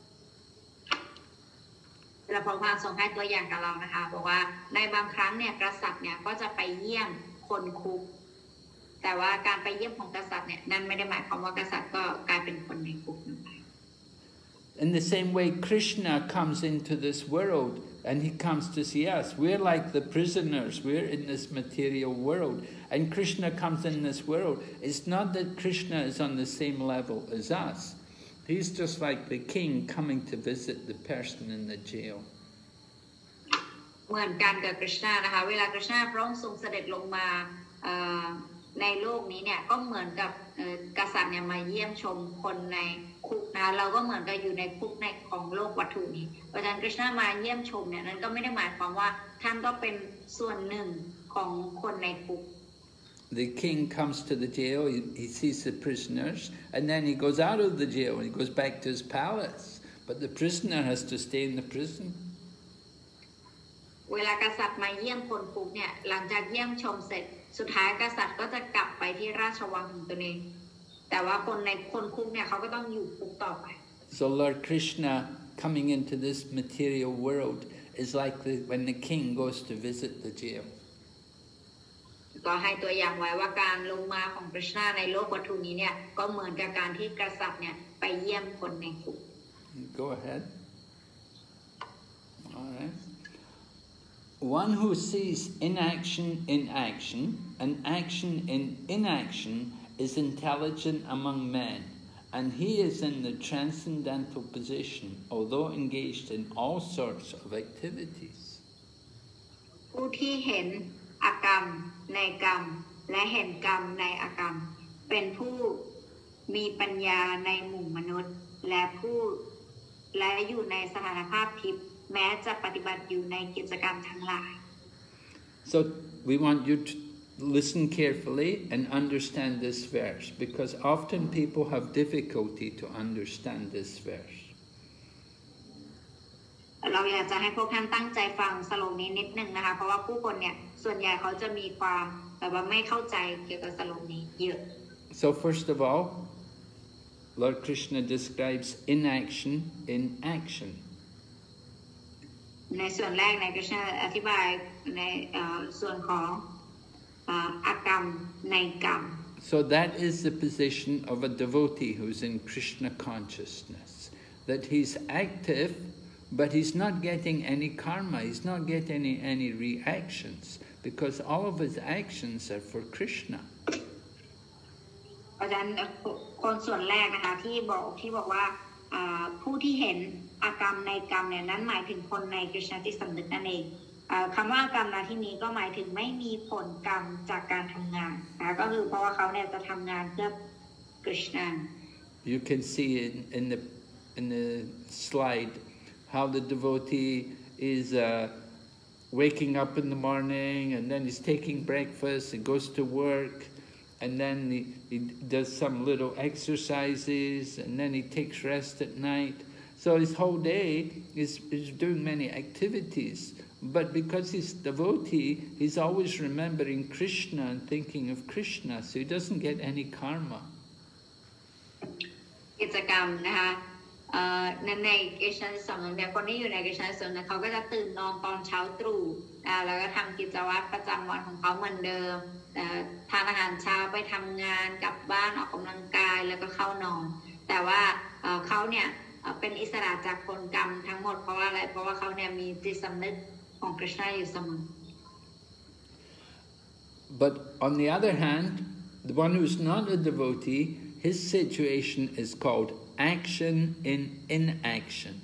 เราพระพุทธทรงให้ตัวอย่างกับเรานะคะบอกว่าในบางครั้งเนี่ยกษัตริย์เนี่ยก็จะไปเยี่ยมคนคุกแต่ว่าการไปเยี่ยมของกษัตริย์เนี่ยนั่นไม่ได้หมายความว่ากษัตริย์ก็กลายเป็นคนในคุกนั่นเอง In the same way, Krishna comes into this world and he comes to see us. We're like the prisoners. We're in this material world. And Krishna comes in this world. It's not that Krishna is on the same level as us. He's just like the king coming to visit the person in the jail. เหมือนกันกับกฤษณะนะคะเวลากฤษณะพระองค์ทรงเสด็จลงมาในโลกนี้เนี่ยก็เหมือนกับกษัตริย์เนี่ยมาเยี่ยมชมคนในคุกนะเราก็เหมือนกับอยู่ในคุกในของโลกวัตถุนี้เพราะฉะนั้นกฤษณะมาเยี่ยมชมเนี่ยนั้นก็ไม่ได้หมายความว่าท่านก็เป็นส่วนหนึ่งของคนในคุก The king comes to the jail, he, he sees the prisoners, and then he goes out of the jail and he goes back to his palace. But the prisoner has to stay in the prison. เวลากษัตริย์มาเยี่ยมคนคุกเนี่ยหลังจากเยี่ยมชมเสร็จสุดท้ายกษัตริย์ก็จะกลับไปที่ราชวังของตนเองแต่ว่าคนในคนคุกเนี่ยเขาก็ต้องอยู่คุกต่อไป So Lord Krishna coming into this material world is like the, when the king goes to visit the jail. ก็ให้ตัวอย่างไว้ว่าการลงมาของกฤษณะในโลกวัตถุนี้เนี่ยก็เหมือนกับการที่กษัตริย์เนี่ยไปเยี่ยมคนในคุก Go ahead. All right. One who sees inaction in action and action in inaction is intelligent among men, and he is in the transcendental position, although engaged in all sorts of activities. ผู้ที่เห็นอากรรมในกรรมและเห็นกรรมในอากรรมเป็นผู้มีปัญญาในหมู่มนุษย์และผู้และอยู่ในสถานภาพทิพย์แม้จะปฏิบัติอยู่ในกิจกรรมทั้งหลาย So we want you to listen carefully and understand this verse, because often people have difficulty to understand this verse. เราอยากจะให้พวกท่านตั้งใจฟังสโลกนี้นิดนึงนะคะเพราะว่าผู้คนเนี่ยส่วนใหญ่เขาจะมีความแบบว่าไม่เข้าใจเกี่ยวกับสโลกนี้เยอะ So first of all, Lord Krishna describes inaction in action. ในส่วนแรกในกฤษณะอธิบายในส่วนของอากรรมในกรรม So that is the position of a devotee who's in Krishna consciousness, that he's active, but he's not getting any karma, he's not getting any, any reactions, because all of his actions are for Krishna. เพราะฉะนั้นคนส่วนแรกนะคะที่บอกที่บอกว่าผู้ที่เห็นอากรรมในกรรมเนี่ยนั้นหมายถึงคนในกฤษณะที่สำนึกนั่นเองคำว่ากรรมในที่นี้ก็หมายถึงไม่มีผลกรรมจากการทำงานนะก็คือเพราะว่าเขาเนี่ยจะทำงานเพื่อกฤษณะ You can see in, in the in the slide how the devotee is uh, waking up in the morning, and then he's taking breakfast and goes to work, and then he, he does some little exercises, and then he takes rest at night. So his whole day is, is doing many activities, But because he's devotee, he's always remembering Krishna and thinking of Krishna, so he doesn't get any karma. กิจกรรมนะคะในกิจกรรมเนี่ยคนที่อยู่ในกิจกรรมเนี่ยเขาก็จะตื่นนอนตอนเช้าตรู่แล้วก็ทำกิจวัตรประจำวันของเขาเหมือนเดิมทานอาหารเช้าไปทำงานกลับบ้านออกกำลังกายแล้วก็เข้านอนแต่ว่าเขาเนี่ยเป็นอิสระจากผลกรรมทั้งหมดเพราะว่าอะไรเพราะว่าเขาเนี่ยมีจิตสำนึกของกฤษณะอยู่เสมอ But on the other hand, the one who's not a devotee, his situation is called action in inaction.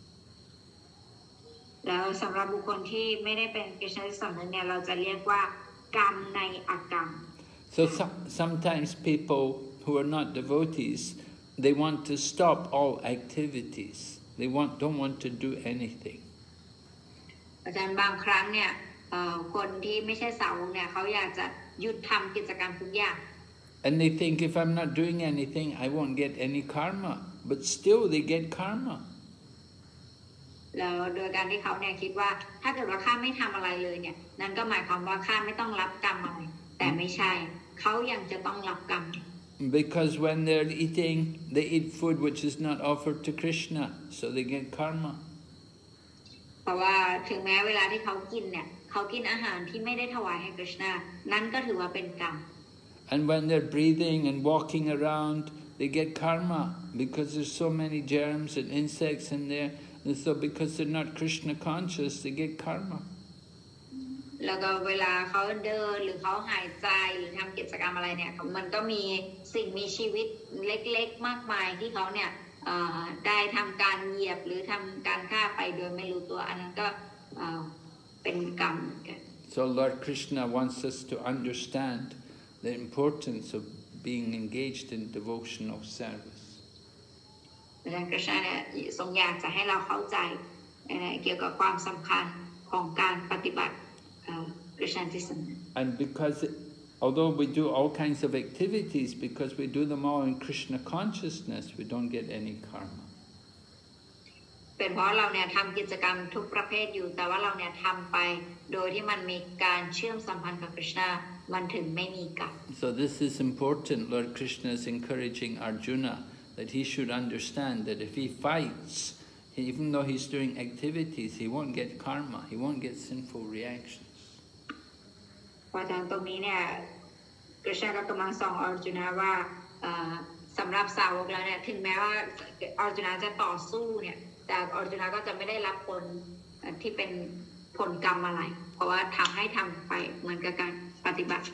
แล้วสำหรับบุคคลที่ไม่ได้เป็นกฤษณะสำนึกเนี่ยเราจะเรียกว่ากรรมในอกรรม So sometimes people who are not devotees, they want to stop all activities. They want don't want to do anything. อาจารย์บางครั้งเนี่ยคนที่ไม่ใช่สาวกเนี่ยเขาอยากจะหยุดทำกิจกรรมทุกอย่าง And they think if I'm not doing anything, I won't get any karma. But still they get karma. แล้วโดยการที่เขาเนี่ยคิดว่าถ้าเกิดว่าข้าไม่ทำอะไรเลยเนี่ยนั่นก็หมายความว่าข้าไม่ต้องรับกรรมอะไรแต่ไม่ใช่เขายังจะต้องรับกรรม Because when they're eating, they eat food which is not offered to Krishna, so they get karma. เพราะว่าถึงแม้เวลาที่เขากินเนี่ยเขากินอาหารที่ไม่ได้ถวายให้กฤษณะนั่นก็ถือว่าเป็นกรรม And when they're breathing and walking around, they get karma because there's so many germs and insects in there. And so because they're not Krishna conscious, they get karma. แล้วก็เวลาเขาเดินหรือเขาหายใจหรือทำกิจกรรมอะไรเนี่ยมันก็มีสิ่งมีชีวิตเล็กๆมากมายที่เขาเนี่ยได้ทำการเหยียบหรือทำการฆ่าไปโดยไม่รู้ตัวอันนั้นก็เป็นกรรม So Lord Krishna wants us to understand the importance of being engaged in devotional service. อาจารย์กฤษณะเนี่ยทรงอยากจะให้เราเข้าใจเกี่ยวกับความสำคัญของการปฏิบัติกฤษณะที่สำนึก And because it, although we do all kinds of activities, because we do them all in Krishna consciousness, we don't get any karma. เป็นเพราะเราเนี่ยทำกิจกรรมทุกประเภทอยู่แต่ว่าเราเนี่ยทำไปโดยที่มันมีการเชื่อมสัมพันธ์กับกฤษณะมันถึงไม่มีกรรม So this is important. Lord Krishna is encouraging Arjuna that he should understand that if he fights, even though he's doing activities, he won't get karma, he won't get sinful reactions. เพราะฉะนั้นตรงนี้เนี่ยกฤษณะก็กำลังสอนอร์จุนว่าสำหรับสาวกแล้วเนี่ยถึงแม้ว่าอร์จุนจะต่อสู้เนี่ยแต่อร์จุนก็จะไม่ได้รับผลที่เป็นผลกรรมอะไรเพราะว่าทำให้ทำไปเหมือนกับการปฏิบัติ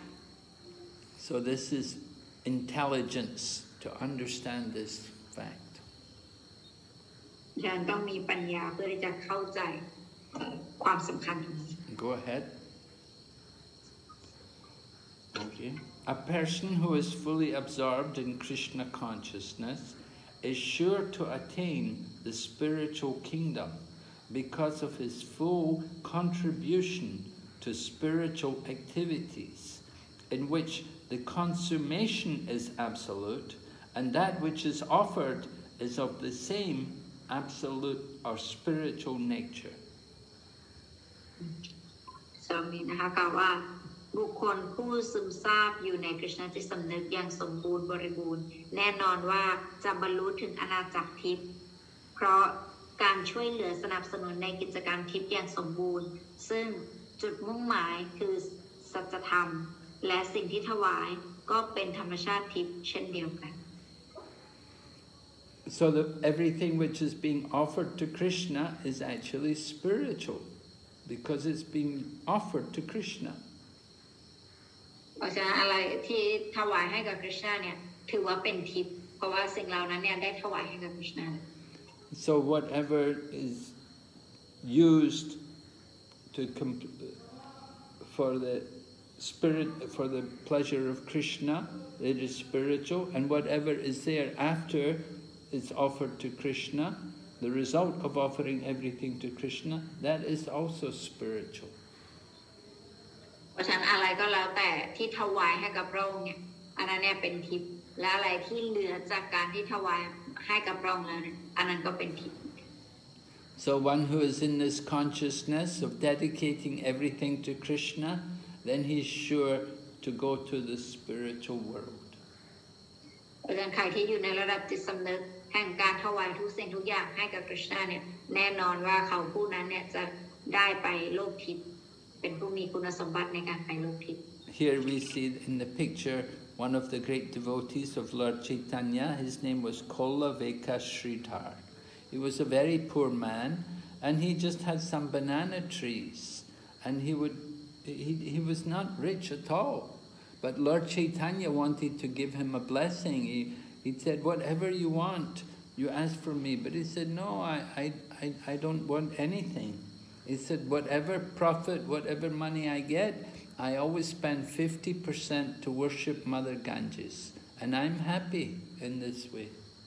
So this is intelligence to understand this fact. ฉันต้องมีปัญญาเพื่อที่จะเข้าใจความสำคัญ Go ahead. Okay. A person who is fully absorbed in Krishna consciousness is sure to attain the spiritual kingdom because of his full contribution to spiritual activities, in which the consummation is absolute, and that which is offered is of the same absolute or spiritual nature. สามีนะคะกล่าวว่าบุคคลผู้ซึมซาบอยู่ในกฤษณะจิตสำนึกอย่างสมบูรณ์บริบูรณ์แน่นอนว่าจะบรรลุถึงอาณาจักรทิพย์เพราะการช่วยเหลือสนับสนุนในกิจการทิพย์อย่างสมบูรณ์ซึ่งจุดมุ่งหมายคือสัจธรรมและสิ่งที่ถวายก็เป็นธรรมชาติทิพย์เช่นเดียวกัน So that everything which is being offered to Krishna is actually spiritual because it's being offered to Krishna. เพราะฉะนั้นอะไรที่ถวายให้กับกฤษณะเนี่ยถือว่าเป็นทิพย์เพราะว่าสิ่งเหล่านั้นเนี่ยได้ถวายให้กับกฤษณะ So whatever is used to for the spirit for the pleasure of Krishna, it is spiritual, and whatever is there after is offered to Krishna, the result of offering everything to Krishna, that is also spiritual. เพราะฉะนั้นอะไรก็แล้วแต่ที่ถวายให้กับพระองค์เนี่ยอันนั้นเนี่ยเป็นทิพย์และอะไรที่เหลือจากการที่ถวายให้กับพระองค์แล้วเนี่ยอันนั้นก็เป็นทิพย์ So one who is in this consciousness of dedicating everything to Krishna, then he's sure to go to the spiritual world. ใครที่อยู่ในระดับจิตสำนึกแห่งการถวายทุกสิ่งทุกอย่างให้กับคริสต์เนี่ยแน่นอนว่าเขาผู้นั้นเนี่ยจะได้ไปโลกทิพย์เป็นผู้มีคุณสมบัติในการไปโลกทิพย์ Here we see in the picture one of the great devotees of Lord Chaitanya. His name was Kolaveka Sridhar. He was a very poor man, and he just had some banana trees, and he would he, he was not rich at all. But Lord Chaitanya wanted to give him a blessing. He, he said, whatever you want, you ask for me. But he said, no, I, I, I, I don't want anything. He said, whatever profit, whatever money I get, I always spend fifty percent to worship Mother Ganges. And I'm happy in this way.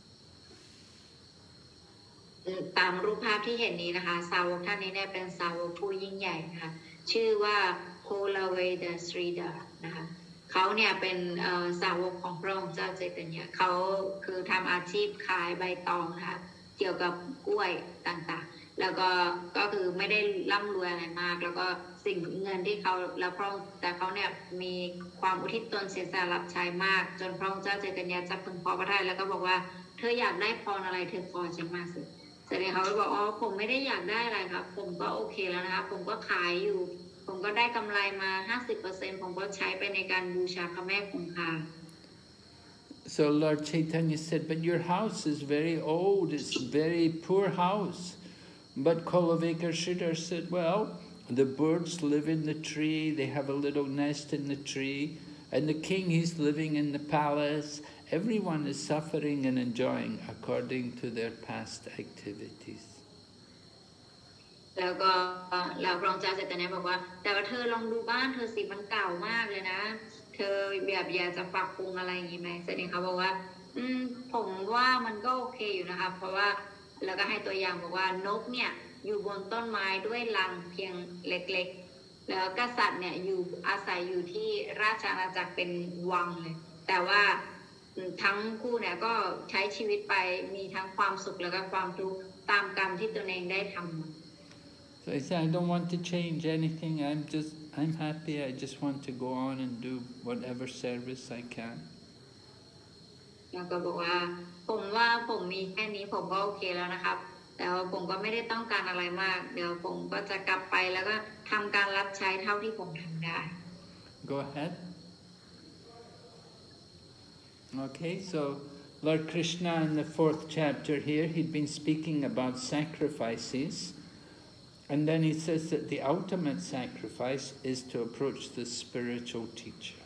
ตามรูปภาพที่เห็นนี้นะคะสาวกท่านนี้เนี่ยเป็นสาวกผู้ยิ่งใหญ่นะคะชื่อว่าโคลาเวดาสรีดานะคะเขาเนี่ยเป็นสาวกของพระองค์เจ้าเจตเนียเขาคือทำอาชีพขายใบตองนะคะเกี่ยวกับกล้วยต่างๆแล้วก็ก็คือไม่ได้ร่ำรวยอะไรมากแล้วก็สิ่งเงินที่เขาแล้วพระองค์แต่เขาเนี่ยมีความอุทิศตนเสียสละรับใช้มากจนพระองค์เจ้าเจตเนียจะพึงพอพระทัยแล้วก็บอกว่าเธออยากได้พรอะไรเธอขอฉันมาสิเสร็จแล้วเขาก็บอกอ๋อผมไม่ได้อยากได้อะไรครับผมก็โอเคแล้วนะครับผมก็ขายอยู่ผมก็ได้กำไรมา ห้าสิบเปอร์เซ็นต์ ผมก็ใช้ไปในการบูชาพระแม่คงคา So Lord Chaitanya said, but your house is very old, it's a very poor house. But Kolaveka Sridhar said, well, the birds live in the tree, they have a little nest in the tree, and the king, he's living in the palace. Everyone is suffering and enjoying according to their past activities. แล้วก็แล้วพระองค์เจ้าเจตนาบอกว่าแต่ว่าเธอลองดูบ้านเธอสิมันเก่ามากเลยนะเธอแบบอยากจะปรับปรุงอะไรอย่างนี้ไหมเสร็จแล้วเขาบอกว่าอืมผมว่ามันก็โอเคอยู่นะคะเพราะว่าแล้วก็ให้ตัวอย่างบอกว่านกเนี่ยอยู่บนต้นไม้ด้วยรังเพียงเล็กๆแล้วกษัตริย์เนี่ยอยู่อาศัยอยู่ที่ราชอาณาจักรเป็นวังเลยแต่ว่าทั้งคู่เนี่ยก็ใช้ชีวิตไปมีทั้งความสุขแล้วก็ความทุกข์ตามกรรมที่ตนเองได้ทำ So I said, I don't want to change anything. I'm just, I'm happy. I just want to go on and do whatever service I can. แล้วก็บอกว่าผมว่าผมมีแค่นี้ผมก็โอเคแล้วนะครับแต่ว่าผมก็ไม่ได้ต้องการอะไรมากเดี๋ยวผมก็จะกลับไปแล้วก็ทำการรับใช้เท่าที่ผมทำได้ Go ahead. Okay, so Lord Krishna in the fourth chapter here, he'd been speaking about sacrifices. And then he says that the ultimate sacrifice is to approach the spiritual teacher.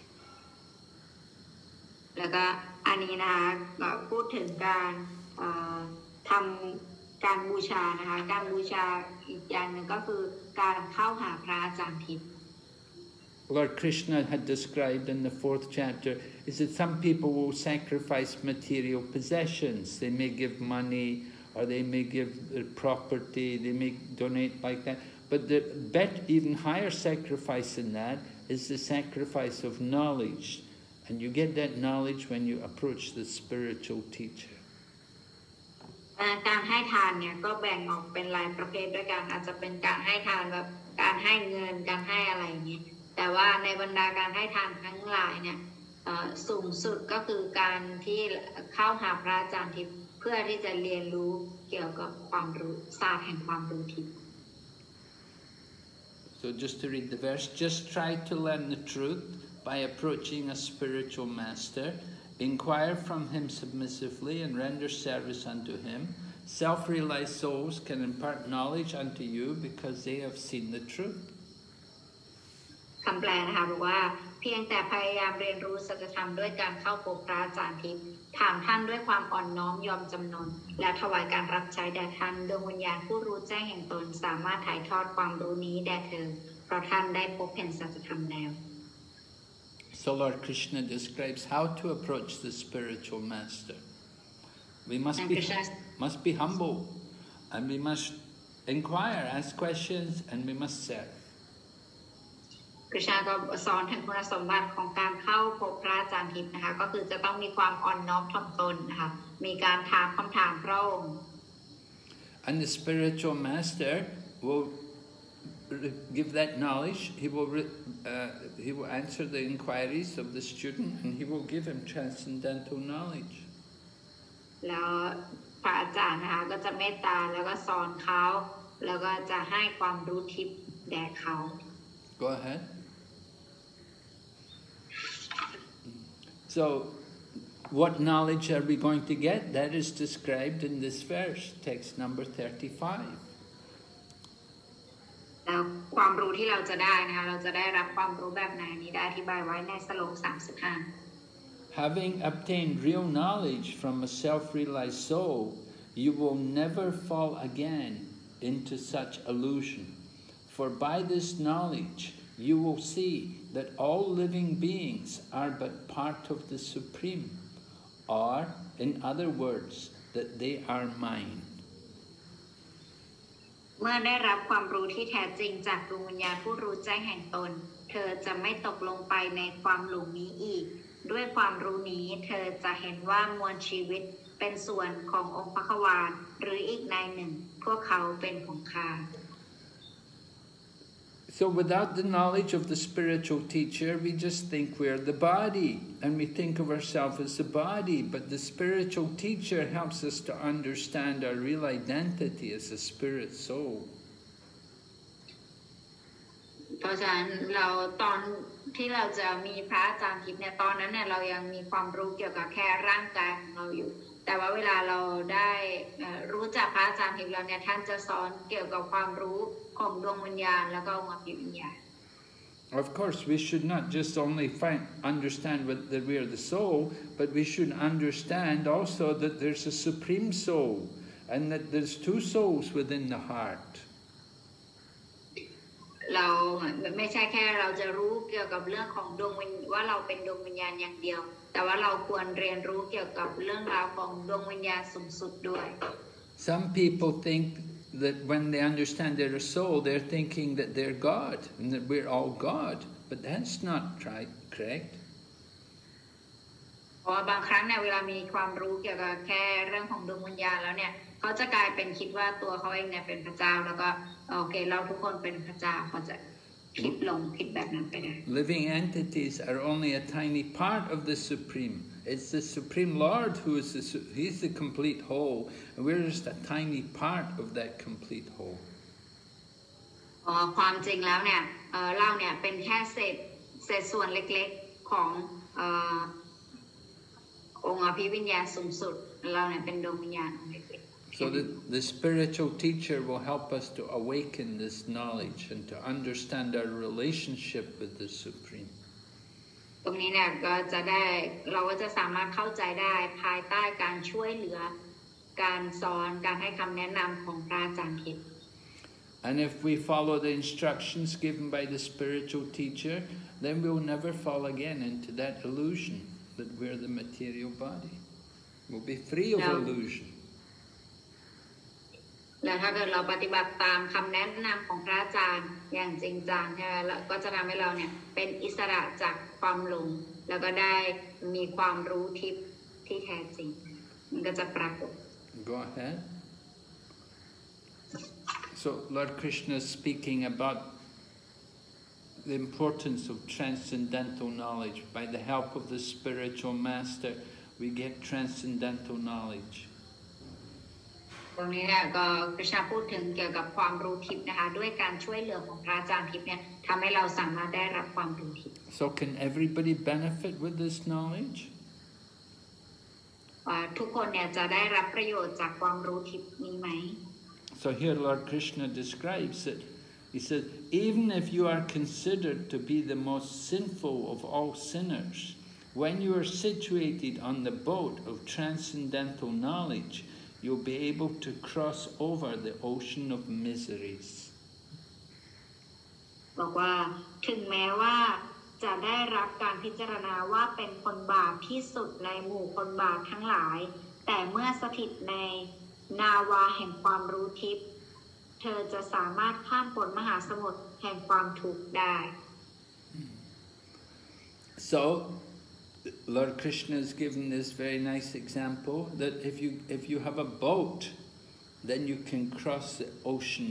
แล้วก็อันนี้นะคะพูดถึงการทำการบูชานะคะการบูชาอีกอย่างหนึ่งก็คือการเข้าหาพระอาจารย์ทิพย์ Lord Krishna had described in the fourth chapter is that some people will sacrifice material possessions. They may give money, or they may give their property, they may donate like that. But the bet, even higher sacrifice than that is the sacrifice of knowledge. And you get that knowledge when you approach the spiritual teacher. การให้ทานเนี่ยก็แบ่งออกเป็นหลายประเภทด้วยกันอาจจะเป็นการให้ทานแบบการให้เงินการให้อะไรอย่างนี้แต่ว่าในบรรดาการให้ทานทั้งหลายเนี่ยสูงสุดก็คือการที่เข้าหาพระอาจารย์ทิพย์เพื่อที่จะเรียนรู้เกี่ยวกับความรู้ศาสตร์แห่งความรู้ทิพย์ So just to read the verse, just try to learn the truth by approaching a spiritual master, inquire from him submissively and render service unto him. Self-realized souls can impart knowledge unto you because they have seen the truth. คำแปลนะคะบอกว่าเพียงแต่พยายามเรียนรู้สัจธรรมด้วยการเข้าพบพระอาจารย์ทิพย์ถามท่านด้วยความอ่อนน้อมยอมจำนนและถวายการรับใช้แด่ท่านดวงวิญญาณผู้รู้แจ้งแห่งตนสามารถถ่ายทอดความรู้นี้แด่เธอเพราะท่านได้พบเห็นสัจธรรมแล้ว So Lord Krishna describes how to approach the spiritual master. We must be, must be humble, and we must inquire, ask questions, and we must serve. คริชนาก็สอนถึงคุณสมบัติของการเข้าพบพระอาจารย์ทิพย์นะคะก็คือจะต้องมีความอ่อนน้อมถ่อมตนนะคะมีการถามคำถามพระองค์ And the spiritual master will give that knowledge. He will uh, he will answer the inquiries of the student, and he will give him transcendental knowledge. แล้วพระอาจารย์นะคะก็จะเมตตาแล้วก็สอนเขาแล้วก็จะให้ความรู้ทิพย์แด่เขา Go ahead. So, what knowledge are we going to get? That is described in this verse, text number thirty-five. แล้วความรู้ที่เราจะได้นะคะเราจะได้รับความรู้แบบไหนนี้ได้อธิบายไว้ในสโลกสามสิบห้า Having obtained real knowledge from a self-realized soul, you will never fall again into such illusion. For by this knowledge, you will see that all living beings are but part of the Supreme, or, in other words, that they are mine. เมื่อได้รับความรู้ที่แท้จริงจากดวงวิญญาณผู้รู้แจ้งแห่งตนเธอจะไม่ตกลงไปในความหลงนี้อีกด้วยความรู้นี้เธอจะเห็นว่ามวลชีวิตเป็นส่วนขององค์พระควารหรืออีกในหนึ่งพวกเขาเป็นของข้า So without the knowledge of the spiritual teacher, we just think we're the body, and we think of ourselves as the body, but the spiritual teacher helps us to understand our real identity as a spirit soul. เพราะฉะนั้นเราตอนที่เราจะมีพระอาจารย์ทิพย์เนี่ยตอนนั้นเนี่ยเรายังมีความรู้เกี่ยวกับแค่ร่างกายของเราอยู่แต่ว่าเวลาเราได้รู้จักพระอาจารย์ทิพย์แล้วเนี่ยท่านจะสอนเกี่ยวกับความรู้ของดวงวิญญาณแล้วก็องค์อภิวิญญาณ Of course, we should not just only find, understand what, that we are the soul, but we should understand also that there's a supreme soul and that there's two souls within the heart. เราไม่ใช่แค่เราจะรู้เกี่ยวกับเรื่องของดวงวิญญาณว่าเราเป็นดวงวิญญาณอย่างเดียวแต่ว่าเราควรเรียนรู้เกี่ยวกับเรื่องราวของดวงวิญญาณสูงสุดด้วย Some people think that when they understand they're a soul, they're thinking that they're God and that we're all God, but that's not right, correct? เพราะว่าบางครั้งเนี่ยเวลามีความรู้เกี่ยวกับแค่เรื่องของดวงวิญญาณแล้วเนี่ยเขาจะกลายเป็นคิดว่าตัวเขาเองเนี่ยเป็นพระเจ้าแล้วก็โอเคเราทุกคนเป็นพระเจ้าเขาจะคิดลงคิดแบบนั้นไปได้ Living entities are only a tiny part of the Supreme. It's the Supreme Lord who is the, He's the complete whole, and we're just a tiny part of that complete whole. ความจริงแล้วเนี่ยเราเนี่ยเป็นแค่เศษเศษส่วนเล็กๆขององค์อภิวิญญาณสูงสุดเราเนี่ยเป็นดวงวิญญาณเล็กๆ So the, the spiritual teacher will help us to awaken this knowledge and to understand our relationship with the Supreme. ตรงนี้เนี่ยก็จะได้เราก็จะสามารถเข้าใจได้ภายใต้การช่วยเหลือการสอนการให้คำแนะนำของพระอาจารย์ทิพย์ And if we follow the instructions given by the spiritual teacher, then we'll never fall again into that illusion that we're the material body. We'll be free of illusion. แล้วถ้าเกิดเราปฏิบัติตามคำแนะนำของพระอาจารย์อย่างจริงจังใช่ไหมแล้วก็จะทำให้เราเนี่ยเป็นอิสระจากความหลงแล้วก็ได้มีความรู้ทิพย์ที่แท้จริงมันก็จะปรากฏ Go ahead. So Lord Krishna is speaking about the importance of transcendental knowledge. By the help of the spiritual master, we get transcendental knowledge. ตรงนี้เนี่ยก็คริชนาพูดถึงเกี่ยวกับความรู้ทิพย์นะคะด้วยการช่วยเหลือของพระอาจารย์ทิพย์เนี่ยทำให้เราสามารถได้รับความรู้ทิพย์ So can everybody benefit with this knowledge? ทุกคนเนี่ยจะได้รับประโยชน์จากความรู้ทิพย์นี้ไหม So here Lord Krishna describes it. He said, even if you are considered to be the most sinful of all sinners, when you are situated on the boat of transcendental knowledge, you'll be able to cross over the ocean of miseries. บอกว่าถึงแม้ว่าจะได้รับการพิจารณาว่าเป็นคนบาปที่สุดในหมู่คนบาปทั้งหลายแต่เมื่อสถิตในนาวาแห่งความรู้ทิพย์เธอจะสามารถข้ามพ้นมหาสมุทรแห่งความทุกข์ได้ So Lord Krishna has given this very nice example that if you if you have a boat then you can cross the ocean.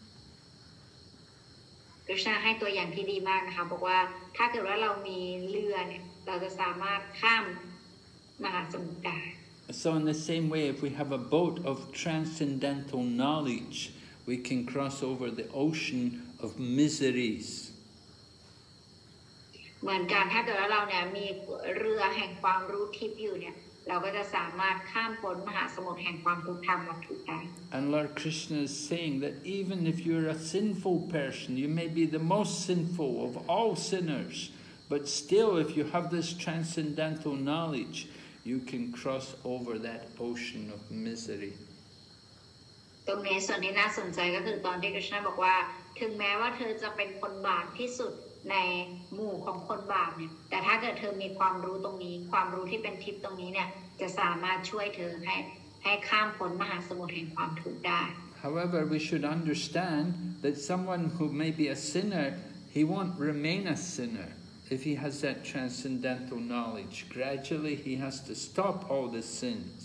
คริชนาให้ตัวอย่างที่ดีมากนะคะบอกว่าถ้าเกิดว่าเรามีเรือเนี่ยเราจะสามารถข้ามมหาสมุทรได้ So in the same way, if we have a boat of transcendental knowledge, we can cross over the ocean of miseries. เหมือนกันถ้าเกิดว่าเราเนี่ยมีเรือแห่งความรู้ทิพย์อยู่เนี่ยเราก็จะสามารถข้ามพ้นมหาสมุทรแห่งความทุกข์ทางวัตถุได้ And Lord Krishna is saying that even if you're a sinful person, you may be the most sinful of all sinners, but still if you have this transcendental knowledge, you can cross over that ocean of misery. ตรงนี้ส่วนที่น่าสนใจก็คือตอนที่คริชนาบอกว่าถึงแม้ว่าเธอจะเป็นคนบาปที่สุดในหมู่ของคนบาปเนี่ยแต่ถ้าเกิดเธอมีความรู้ตรงนี้ความรู้ที่เป็นทิพย์ตรงนี้เนี่ยจะสามารถช่วยเธอให้ให้ข้ามพ้นมหาสมุทรแห่งความทุกข์ได้ However, we should understand that someone who may be a sinner, he won't remain a sinner if he has that transcendental knowledge. Gradually, he has to stop all the sins.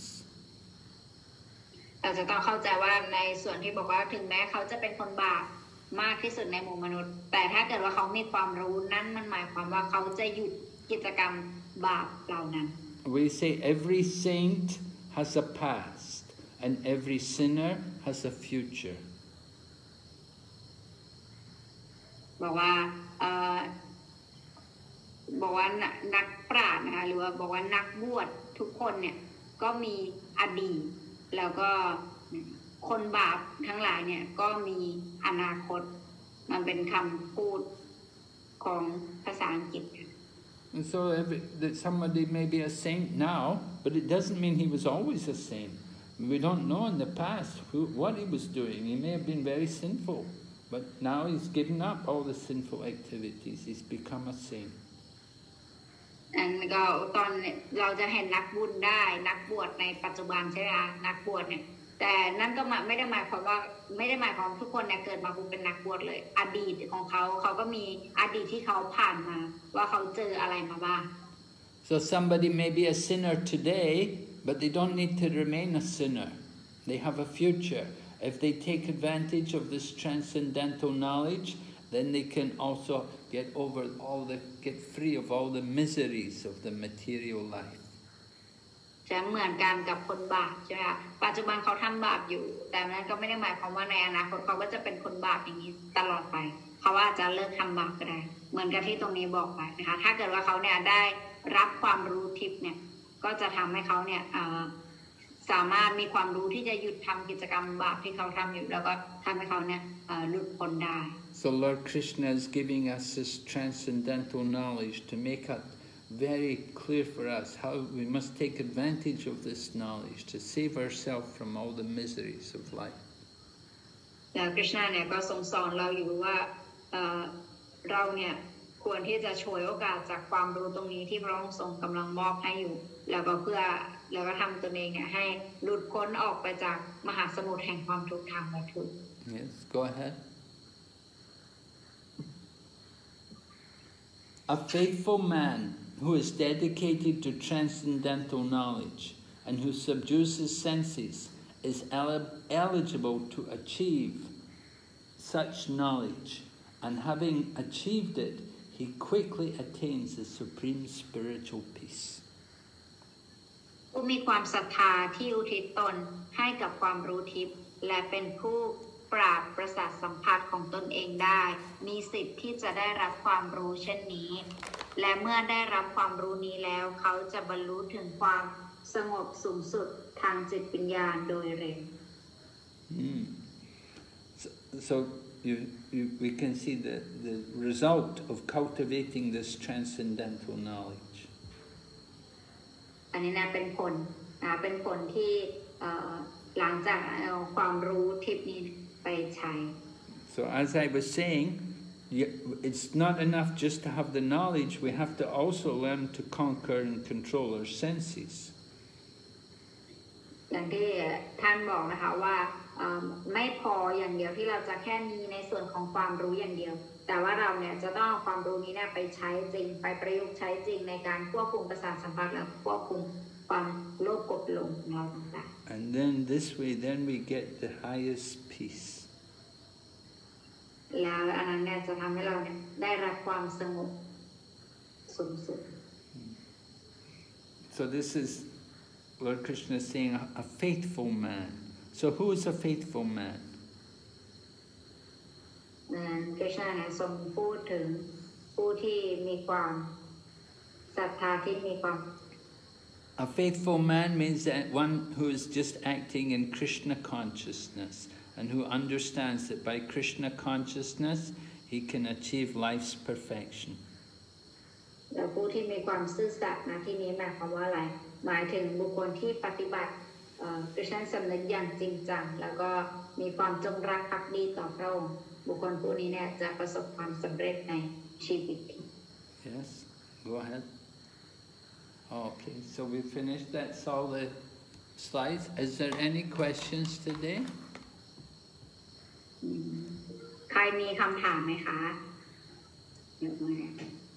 เราจะต้องเข้าใจว่าในส่วนที่บอกว่าถึงแม้เขาจะเป็นคนบาปมากที่สุดในหมู่มนุษย์แต่ถ้าเกิดว่าเขามีความรู้นั้นมันหมายความว่าเขาจะหยุดกิจกรรมบาปเหล่านั้น We say every saint has a past and every sinner has a future. บอกว่าเอ่อบอกว่านักปราชญ์นะคะหรือว่าบอกว่านักบวชทุกคนเนี่ยก็มีอดีตแล้วก็คนบาปทั้งหลายเนี่ยก็มีอนาคตมันเป็นคำพูดของภาษาอังกฤษ And so every, that somebody may be a saint now, but it doesn't mean he was always a saint. We don't know in the past who, what he was doing. He may have been very sinful, but now he's given up all the sinful activities. He's become a saint. อันก็ตอนเราจะเห็นนักบุญได้นักบวชในปัจจุบันใช่ไหมคะนักบวชเนี่ยแต่นั่นก็ไม่ได้หมายความว่าไม่ได้หมายความทุกคนเนี่ยเกิดมาเป็นนักบวชเลยอดีตของเขาเขาก็มีอดีตที่เขาผ่านมาว่าเขาเจออะไรมาบ้าง So somebody may be a sinner today, but they don't need to remain a sinner. They have a future. If they take advantage of this transcendental knowledge, then they can also get over all the, get free of all the miseries of the material life. จะเหมือนกันกับคนบาปใช่ไหมคะปัจจุบันเขาทำบาปอยู่แต่นั้นก็ไม่ได้หมายความว่าในอนาคตเขาก็จะเป็นคนบาปอย่างนี้ตลอดไปเขาว่าจะเลิกทำบาปก็ได้เหมือนกับที่ตรงนี้บอกไปนะคะถ้าเกิดว่าเขาเนี่ยได้รับความรู้ทิพย์เนี่ยก็จะทำให้เขาเนี่ยสามารถมีความรู้ที่จะหยุดทำกิจกรรมบาปที่เขาทำอยู่แล้วก็ทำให้เขาเนี่ยหลุดพ้นได้ So Lord Krishna is giving us this transcendental knowledge to make it very clear for us how we must take advantage of this knowledge to save ourselves from all the miseries of life. แล้วคริชนาเนี่ยก็ทรงสอนเราอยู่ว่าเราเนี่ยควรที่จะฉวยโอกาสจากความรู้ตรงนี้ที่พระองค์ทรงกำลังมอบให้อยู่แล้วก็เพื่อแล้วก็ทำตนเองเนี่ยให้หลุดพ้นออกไปจากมหาสมุทรแห่งความทุกข์ทางวัตถุ Yes, go ahead. A faithful man who is dedicated to transcendental knowledge and who subdues his senses is el- eligible to achieve such knowledge, and having achieved it, he quickly attains the supreme spiritual peace. ผู้มีความศรัทธาที่อุทิศตนให้กับความรู้ทิพย์และเป็นผู้ปราบประสาทสัมผัสของตนเองได้มีสิทธิ์ที่จะได้รับความรู้เช่นนี้และเมื่อได้รับความรู้นี้แล้วเขาจะบรรลุถึงความสงบสูงสุดทางจิตวิญญาณโดยเร็ว Mm. So, so you, you, we can see the, the result of cultivating this transcendental knowledge. อันนี้นะเป็นผลนะเป็นผลที่หลังจากเอาความรู้ทิพย์นี้ไปใช้ So as I was saying, it's not enough just to have the knowledge, we have to also learn to conquer and control our senses. อย่างที่ท่านบอกนะคะว่าไม่พออย่างเดียวที่เราจะแค่มีในส่วนของความรู้อย่างเดียวแต่ว่าเราเนี่ยจะต้องเอาความรู้นี้เนี่ยไปใช้จริงไปประยุกต์ใช้จริงในการควบคุมประสาทสัมผัสและควบคุมความโลภกดลงของเราต่างๆ And then this way, then we get the highest peace. แล้วอันนั้นเนี่ยจะทำให้เราเนี่ยได้รับความสงบสูงสุด So this is Lord Krishna is saying a, a faithful man. So who is a faithful man? คริชนาเนี่ยทรงพูดถึงผู้ที่มีความศรัทธาที่มีความ A faithful man means that one who is just acting in Krishna consciousness and who understands that by Krishna consciousness he can achieve life's perfection. แล้วผู้ที่มีความซื่อสัตย์นะที่นี้หมายความว่าอะไรหมายถึงบุคคลที่ปฏิบัติคริสเตียนสำนึกอย่างจริงจังแล้วก็มีความจงรักภักดีต่อพระองค์บุคคลผู้นี้เนี่ยจะประสบความสำเร็จในชีวิต Yes, go ahead. Okay, so we finished. That's all the slides. Is there any questions today? ใครมีคำถามไหมคะยกมือ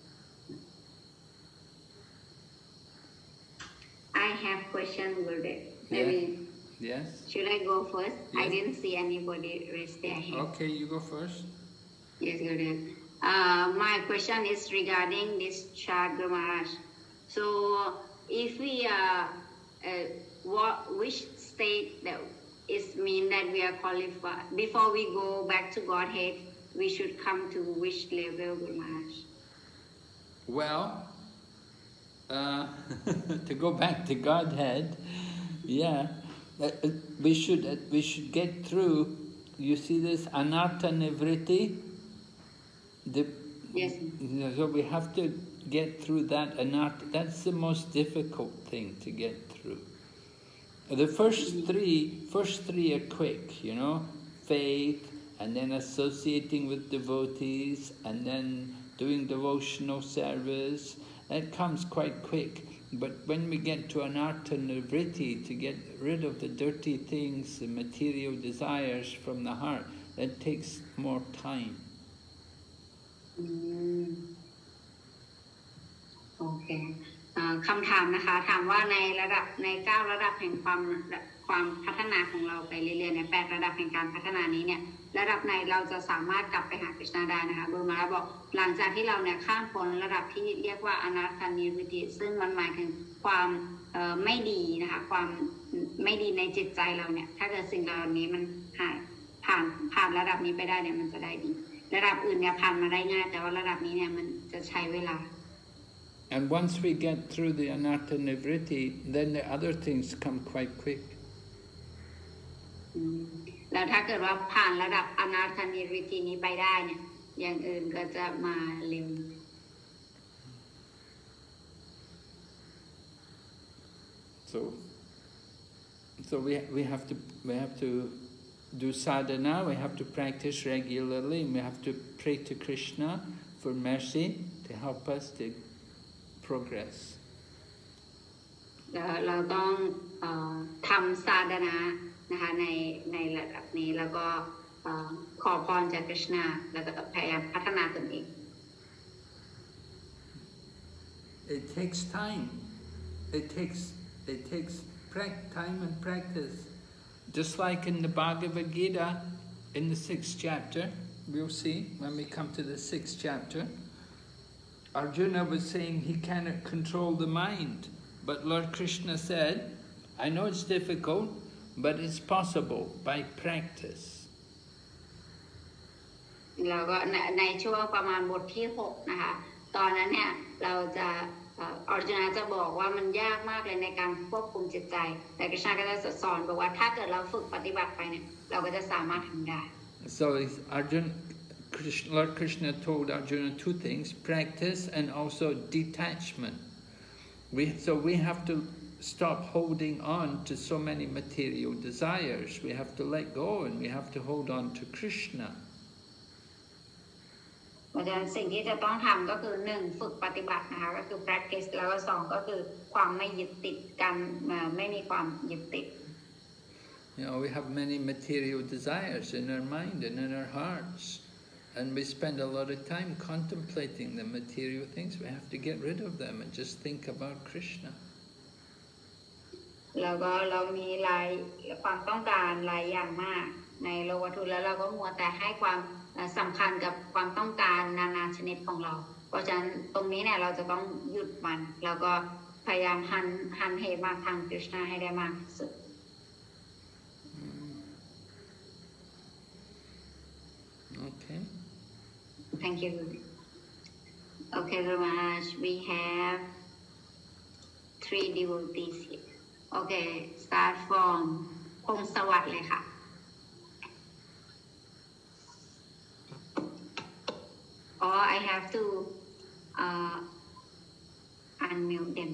I have question with it. Maybe. Yes. Should I go first? Yes. I didn't see anybody raise their hand. Okay, you go first. Yes, go ahead. Uh, my question is regarding this chart, Guru Maharaj. So, if we are, uh, what, which state that is mean that we are qualified before we go back to Godhead, we should come to which level, Guru Maharaj? Well, uh, to go back to Godhead, yeah, uh, we should uh, we should get through. You see this anartha nivritti. The, yes. So we have to get through that anartha. That's the most difficult thing to get through. The first three, first three are quick, you know, faith, and then associating with devotees, and then doing devotional service. That comes quite quick. But when we get to anartha nivritti, to get rid of the dirty things, the material desires from the heart, that takes more time. Mm. Okay. คำถามนะคะถามว่าในระดับในเก้าระดับแห่งความความพัฒนาของเราไปเรื่อยๆในแปดระดับแห่งการพัฒนานี้เนี่ยระดับไหนเราจะสามารถกลับไปหาคริชนาได้นะคะกุรุมาบอกหลังจากที่เราเนี่ยข้ามพ้นระดับที่เรียกว่าอนัตตานิริติซึ่งมันหมายถึงความไม่ดีนะคะความไม่ดีในจิตใจเราเนี่ยถ้าเกิดสิ่งเหล่านี้มันหายผ่านผ่านระดับนี้ไปได้เนี่ยมันจะได้ดีระดับอื่นเนี่ยผ่านมาได้ง่ายแต่ว่าระดับนี้เนี่ยมันจะใช้เวลา And once we get through the anartha nivritti, then the other things come quite quick. แล้วถ้าเกิดว่าผ่านระดับอนัตตานิริตินี้ไปได้เนี่ยอย่างอื่นก็จะมาเร็ว So, so we we have to we have to do sadhana. We have to practice regularly, and we have to pray to Krishna for mercy to help us to progress. เราต้องทำศาสนานะคะในในระดับนี้แล้วก็ขอพรจากคริชนาแล้วก็พยายามพัฒนาตนเอง It takes time. It takes it takes time and practice. Just like in the Bhagavad Gita, in the sixth chapter, we'll see when we come to the sixth chapter. Arjuna was saying he cannot control the mind, but Lord Krishna said, I know it's difficult, but it's possible by practice. แล้วก็ในช่วงประมาณบทที่หกนะคะตอนนั้นเนี่ยเราจะอร์จุนาจะบอกว่ามันยากมากเลยในการควบคุมจิตใจแต่กฤษณะก็จะสอนบอกว่าถ้าเกิดเราฝึกปฏิบัติไปเนี่ยเราก็จะสามารถทำได้ So Arjuna Krishna, Lord Krishna told Arjuna two things, practice and also detachment. We, so we have to stop holding on to so many material desires. We have to let go and we have to hold on to Krishna. เพราะฉะนั้นสิ่งที่จะต้องทำก็คือหนึ่งฝึกปฏิบัตินะคะก็คือ practice แล้วก็สองก็คือความไม่ยึดติดกันไม่มีความยึดติด You know, we have many material desires in our mind and in our hearts. And we spend a lot of time contemplating the material things. We have to get rid of them and just think about Krishna. แล้วก็เรามีหลายความต้องการหลายอย่างมากในโลกวัตถุแล้วเราก็มัวแต่ให้ความสำคัญกับความต้องการนานาชนิดของเราเพราะฉะนั้นตรงนี้เนี่ยเราจะต้องหยุดมันแล้วก็พยายามหันหันเหมาทางคริชนาให้ได้มากที่สุด Okay. Thank you. Okay, Guru Maharaj, we have three devotees here. Okay, start from พงศวัสดิ์เลยค่ะ Or I have to uh, unmute them.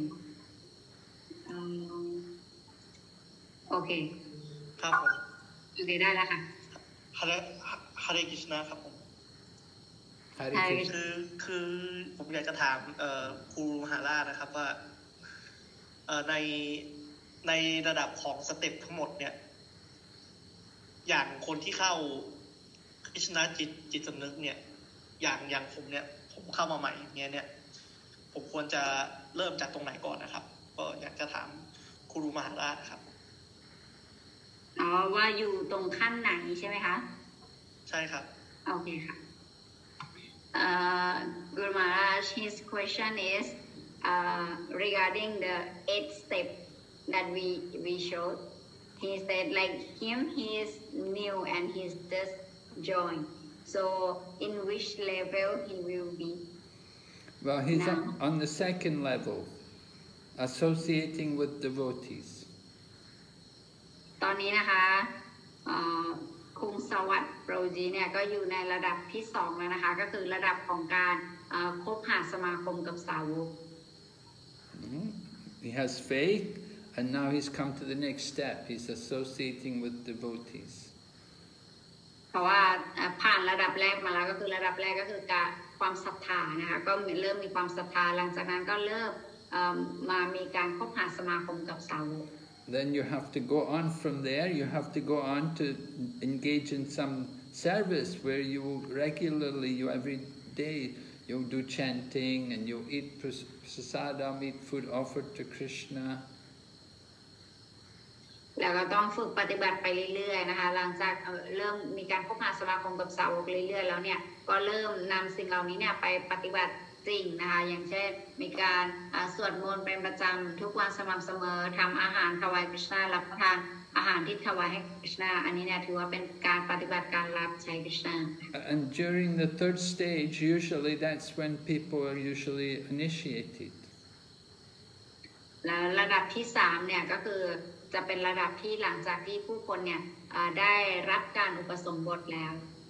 Um, okay. ครับผมโอเคได้แล้วค่ะฮาเรฮาเรกิชนะครับผม Hare Krishna. คือคือผมอยากจะถามเอ่อครูมหาราชนะครับว่าเอ่อในในระดับของสเต็ปทั้งหมดเนี่ยอย่างคนที่เข้าคริชนาจิตจิตสำนึกเนี่ยอย่างอย่างผมเนี่ยผมเข้ามาใหม่อย่างเงี้ยเนี่ยผมควรจะเริ่มจากตรงไหนก่อนนะครับก็อยากจะถามครูมหาราชครับอ๋อว่าอยู่ตรงขั้นไหนใช่ไหมคะใช่ครับโอเคค่ะ Uh, Guru Maharaj, his question is uh, regarding the eight step that we we showed. He said like him, he is new and he's just joined. So in which level he will be? Well, he's now? on, on the second level, associating with devotees. ตอนนี้นะคะคุงสวัสดิ์โปรจีเนี่ยก็อยู่ในระดับที่สองแล้วนะคะก็คือระดับของการคบหาสมาคมกับสาวก He has faith and now he's come to the next step. He's associating with devotees. เพราะว่าผ่านระดับแรกมาแล้วก็คือระดับแรกก็คือการความศรัทธานะคะก็เริ่มมีความศรัทธาหลังจากนั้นก็เริ่มมามีการคบหาสมาคมกับสาวก Then you have to go on from there, you have to go on to engage in some service where you regularly, you every day, you'll do chanting and you'll eat prasadam, eat food offered to Krishna. แล้วก็ต้องฝึกปฏิบัติไปเรื่อยๆนะคะหลังจากเริ่มมีการคบหาสมาคมกับสาวกเรื่อยๆแล้วเนี่ยก็เริ่มนำสิ่งเหล่านี้เนี่ยไปปฏิบัติจริงนะคะอย่างเช่นมีการสวดมนต์เป็นประจำทุกวันสม่ำเสมอทำอาหารถวายคริชนารับประทานอาหารที่ถวายให้คริชนาอันนี้เนี่ยถือว่าเป็นการปฏิบัติการรับใช้คริชนา And during the third stage, usually that's when people are usually initiated. แล้วระดับที่สามเนี่ยก็คือจะเป็นระดับที่หลังจากที่ผู้คนเนี่ยได้รับการอุปสมบทแล้ว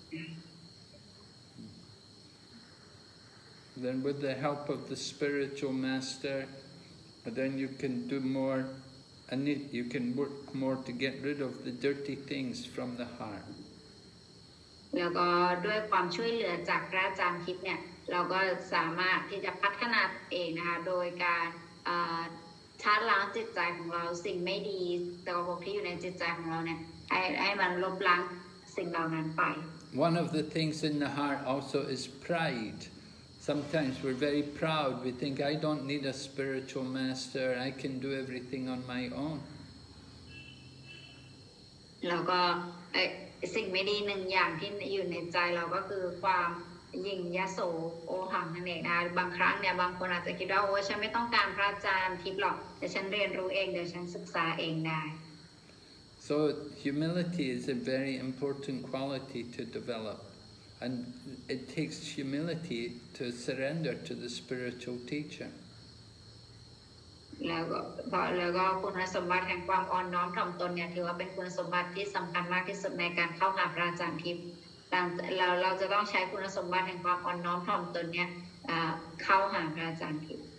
Then with the help of the spiritual master, then you can do more, and you can work more to get rid of the dirty things from the heart. แล้วก็ด้วยความช่วยเหลือจากพระอาจารย์ทิพย์เนี่ยเราก็สามารถที่จะพัฒนาเองนะคะโดยการชาร์จล้างจิตใจของเราสิ่งไม่ดีตกบกที่อยู่ในจิตใจของเราเนี่ยให้ให้มันลบล้างสิ่งเหล่านั้นไป One of the things in the heart also is pride.Sometimes we're very proud. We think, I don't need a spiritual master. I can do everything on my own. แล้วก็สิ่งไม่ดีหนึ่งอย่างที่อยู่ในใจเราก็คือความยิ่งยโสโอหังนั่นเองนะบางครั้งเนี่ยบางคนอาจจะคิดว่าโอ้ฉันไม่ต้องการพระอาจารย์ทิพย์หรอกแต่ฉันเรียนรู้เองเดี๋ยวฉันศึกษาเองได้ So humility is a very important quality to develop.And it takes humility to surrender to the spiritual teacher. แล้วก็แล้วก็คุณสมบัติแห่งความอ่อนน้อมถ่อมตนเนี่ยถือว่าเป็นคุณสมบัติที่สำคัญมากที่สุดในการเข้าหาพระอาจารย์ทิพย์เราเราจะต้องใช้คุณสมบัติแห่งความอ่อนน้อมถ่อมตนเนี่ยเข้าหาพระอาจารย์ทิพย์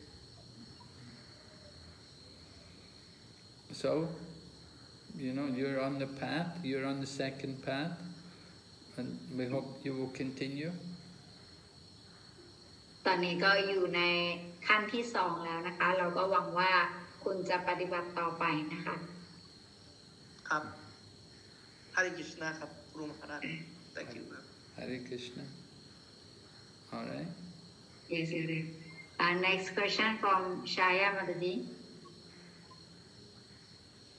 So, you know, you're on the path, you're on the second path.And we hope you will continue. ตอนนี้ก็อยู่ในขั้นที่สองแล้วนะคะเราก็หวังว่าคุณจะปฏิบัติต่อไปนะคะครับ Hare Krishna ครับครูมหาราช Thank you ครับ Hare Krishna. All right. Yes, yes. Uh, next question from Shaya Mataji.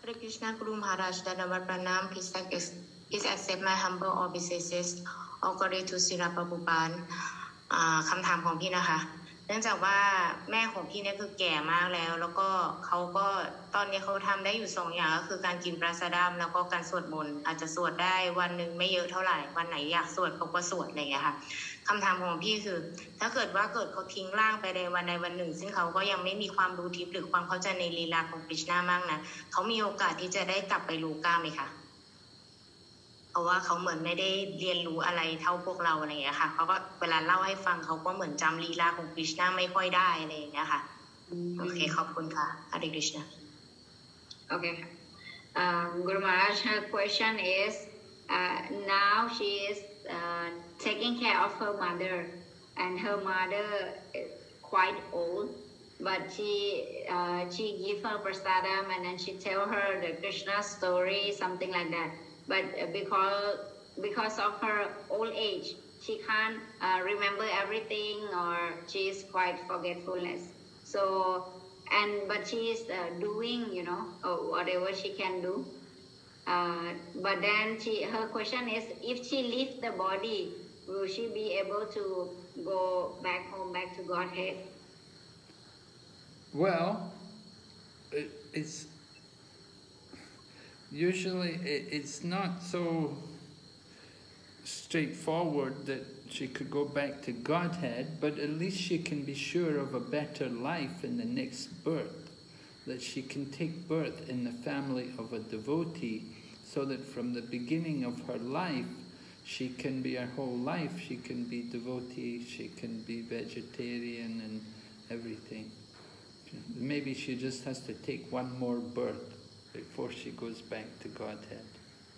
Hare Krishna Guru Maharaj Dhanavad Pranam please accept please accept my humble obeisances according to Srila Prabhupada คำถามของพี่นะคะเนื่องจากว่าแม่ของพี่เนี่ยคือแก่มากแล้วแล้วก็เขาก็ตอนนี้เขาทำได้อยู่สองอย่างก็คือการกินปลาสะดำแล้วก็การสวดมนต์อาจจะสวดได้วันหนึ่งไม่เยอะเท่าไหร่วันไหนอยากสวดเขาก็สวดอะไรอย่างเงี้ยค่ะคำถามของพี่คือถ้าเกิดว่าเกิดเขาทิ้งร่างไปในวันใดวันหนึ่งซึ่งเขาก็ยังไม่มีความรู้ทิพย์หรือความเข้าใจในลีลาของกฤษณามากนะเขามีโอกาสที่จะได้กลับไปรู้กล้าไหมคะเพราะว่าเขาเหมือนไม่ได้เรียนรู้อะไรเท่าพวกเราอะไรอย่างเงี้ยค่ะเขาก็เวลาเล่าให้ฟังเขาก็เหมือนจำลีลาของกฤษณาไม่ค่อยได้อะไรอย่างเงี้ยค่ะโอเคขอบคุณค่ะฮาริกฤษณา Okay um, Guru Maharaj her question is uh, now she is uh, taking care of her mother and her mother is quite old but she uh, she give her prasadam and then she tell her the Krishna story something like that but because because of her old age she can't uh, remember everything or she is quite forgetfulness so and but she is uh, doing you know whatever she can do uh, but then she her question is if she leaves the body will she be able to go back home back to Godhead well it, it's usually it, it's not so straightforward that she could go back to Godhead, but at least she can be sure of a better life in the next birth, that she can take birth in the family of a devotee, so that from the beginning of her life, she can be her whole life, she can be devotee, she can be vegetarian and everything. Maybe she just has to take one more birth before she goes back to Godhead.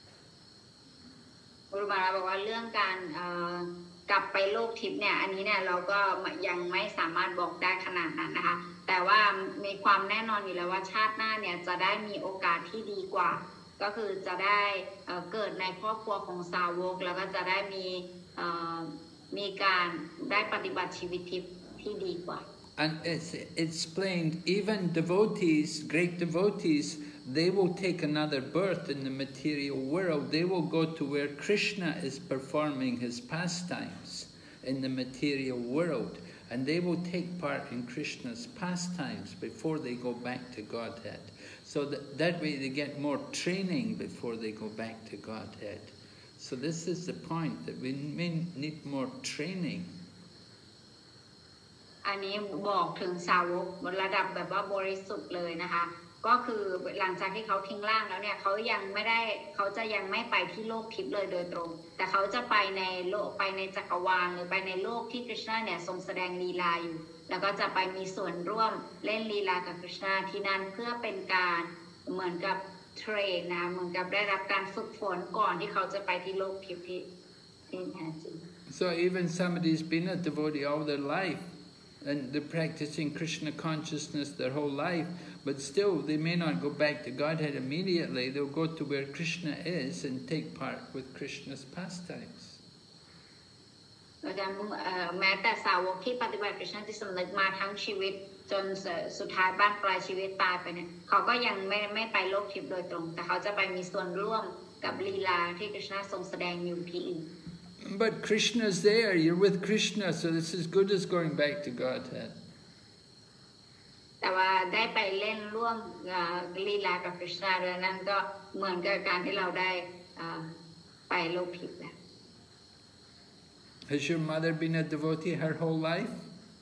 ครูบาบอกว่าเรื่องการกลับไปโลกทิพย์เนี่ยอันนี้เนี่ยเราก็ยังไม่สามารถบอกได้ขนาดนั้นนะคะแต่ว่ามีความแน่นอนอยู่แล้วว่าชาติหน้าเนี่ยจะได้มีโอกาสที่ดีกว่าก็คือจะได้เกิดในครอบครัวของสาวกแล้วก็จะได้มีมีการได้ปฏิบัติชีวิตทิพย์ที่ดีกว่า And it's explained even devotees, great devotees, they will take another birth in the material world. They will go to where Krishna is performing his pastimes in the material world. And they will take part in Krishna's pastimes before they go back to Godhead. So that, that way they get more training before they go back to Godhead. So this is the point, that we may need more training. อันนี้บอกถึงสาวกระดับแบบว่าบริสุทธิ์เลยนะคะก็คือหลังจากที่เขาทิ้งร่างแล้วเนี่ยเขายังไม่ได้เขาจะยังไม่ไปที่โลกทิพย์เลยโดยตรงแต่เขาจะไปในโลกไปในจักรวาลหรือไปในโลกที่กฤษณะเนี่ยทรงแสดงลีลาอยู่แล้วก็จะไปมีส่วนร่วมเล่นลีลากับกฤษณะที่นั่นเพื่อเป็นการเหมือนกับเทรนนะเหมือนกับได้รับการฝึกฝนก่อนที่เขาจะไปที่โลกทิพย์ที่ที่แท้จริง So even somebody's been a devotee all their life and they're practicing Krishna consciousness their whole life, but still they may not go back to Godhead immediately. They'll go to where Krishna is and take part with Krishna's pastimes. แม้แต่สาวกที่ปฏิบัติกฤษณะที่สำนึกมาทั้งชีวิตจนสุดท้ายบ้านปลายชีวิตตายไปเนี่ยเขาก็ยังไม่ไม่ไปโลกทิพย์โดยตรงแต่เขาจะไปมีส่วนร่วมกับลีลาที่กฤษณะทรงแสดงอยู่ที่อื่น But Krishna's there, you're with Krishna, so it's as good as going back to Godhead. แต่ว่าได้ไปเล่นร่วมลีลากับกฤษณะด้วยนั่นก็เหมือนกับการที่เราได้ไปโลกทิพย์แล้ว Has your mother been a devotee her whole life?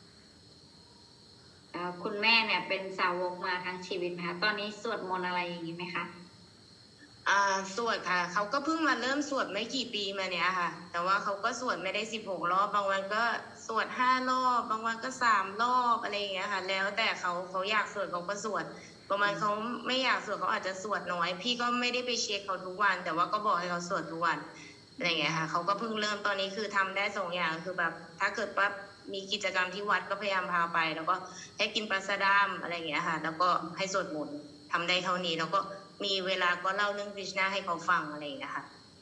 คุณแม่เนี่ยเป็นสาวกมาทั้งชีวิตไหมคะตอนนี้สวดมนต์อะไรอย่างนี้ไหมคะอ่าสวดค่ะเขาก็เพิ่งมาเริ่มสวดไม่กี่ปีมาเนี้ยค่ะแต่ว่าเขาก็สวดไม่ได้สิบหกรอบบางวันก็สวดห้ารอบบางวันก็สามรอบอะไรอย่างเงี้ยค่ะแล้วแต่เขาเขาอยากสวดเขาก็สวดบางวันเขาไม่อยากสวดเขาอาจจะสวดน้อยพี่ก็ไม่ได้ไปเช็คเขาทุกวันแต่ว่าก็บอกให้เขาสวดทุกวันอะไรอย่างเงี้ยค่ะเขาก็เพิ่งเริ่มตอนนี้คือทำได้สองอย่างคือแบบถ้าเกิดว่ามีกิจกรรมที่วัดก็พยายามพาไปแล้วก็ให้กินปลาสะดามอะไรอย่างเงี้ยค่ะแล้วก็ให้สวดมนต์ทำได้เท่านี้แล้วก็มีเวลาก็เล่าเรื่องกฤษณะให้เขาฟังอะไรอย่างเงี้ยค่ะ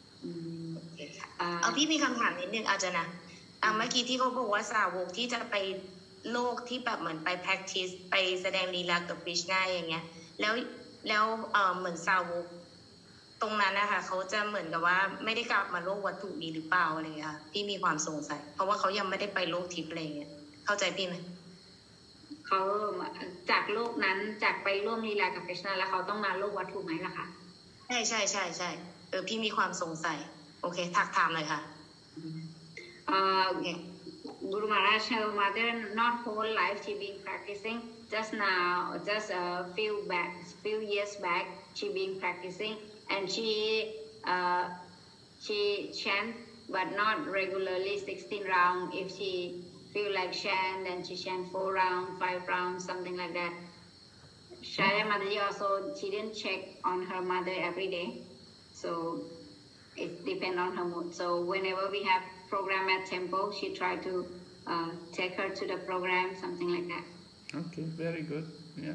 เอาพี่มีคำถามนิดนึงอาจจะนะเมื่อกี้ที่เขาบอกว่าสาวกที่จะไปโลกที่แบบเหมือนไป practice ไปแสดงลีลากับกฤษณะอย่างเงี้ยแล้วแล้วเอ่อเหมือนสาวกตรงนั้นนะคะเขาจะเหมือนกับว่าไม่ได้กลับมาโลกวัตถุนี้หรือเปล่าอะไรอย่างเงี้ยค่ะพี่มีความสงสัยเพราะว่าเขายังไม่ได้ไปโลกทิพย์อะไรอย่างเงี้ยเข้าใจพี่ไหมเขาจากโลกนั้นจากไปร่วมลีลากับคริชนาแล้วเขาต้องมาโลกวัตถุไหมล่ะคะใช่ใช่ใช่ใช่เออพี่มีความสงสัยโอเคทักถามเลยค่ะเอ่อ Guru Maharaj, her mother not whole life she been practicing just now just a few back few years back she been practicing and she uh, she chant but not regularly sixteen round if she feel like chant then she chant four round five round something like that Shaya Mataji also she didn't check on her mother every day so it depends on her mood so whenever we have program at temple she try to uh, take her to the program something like that okay very good yeah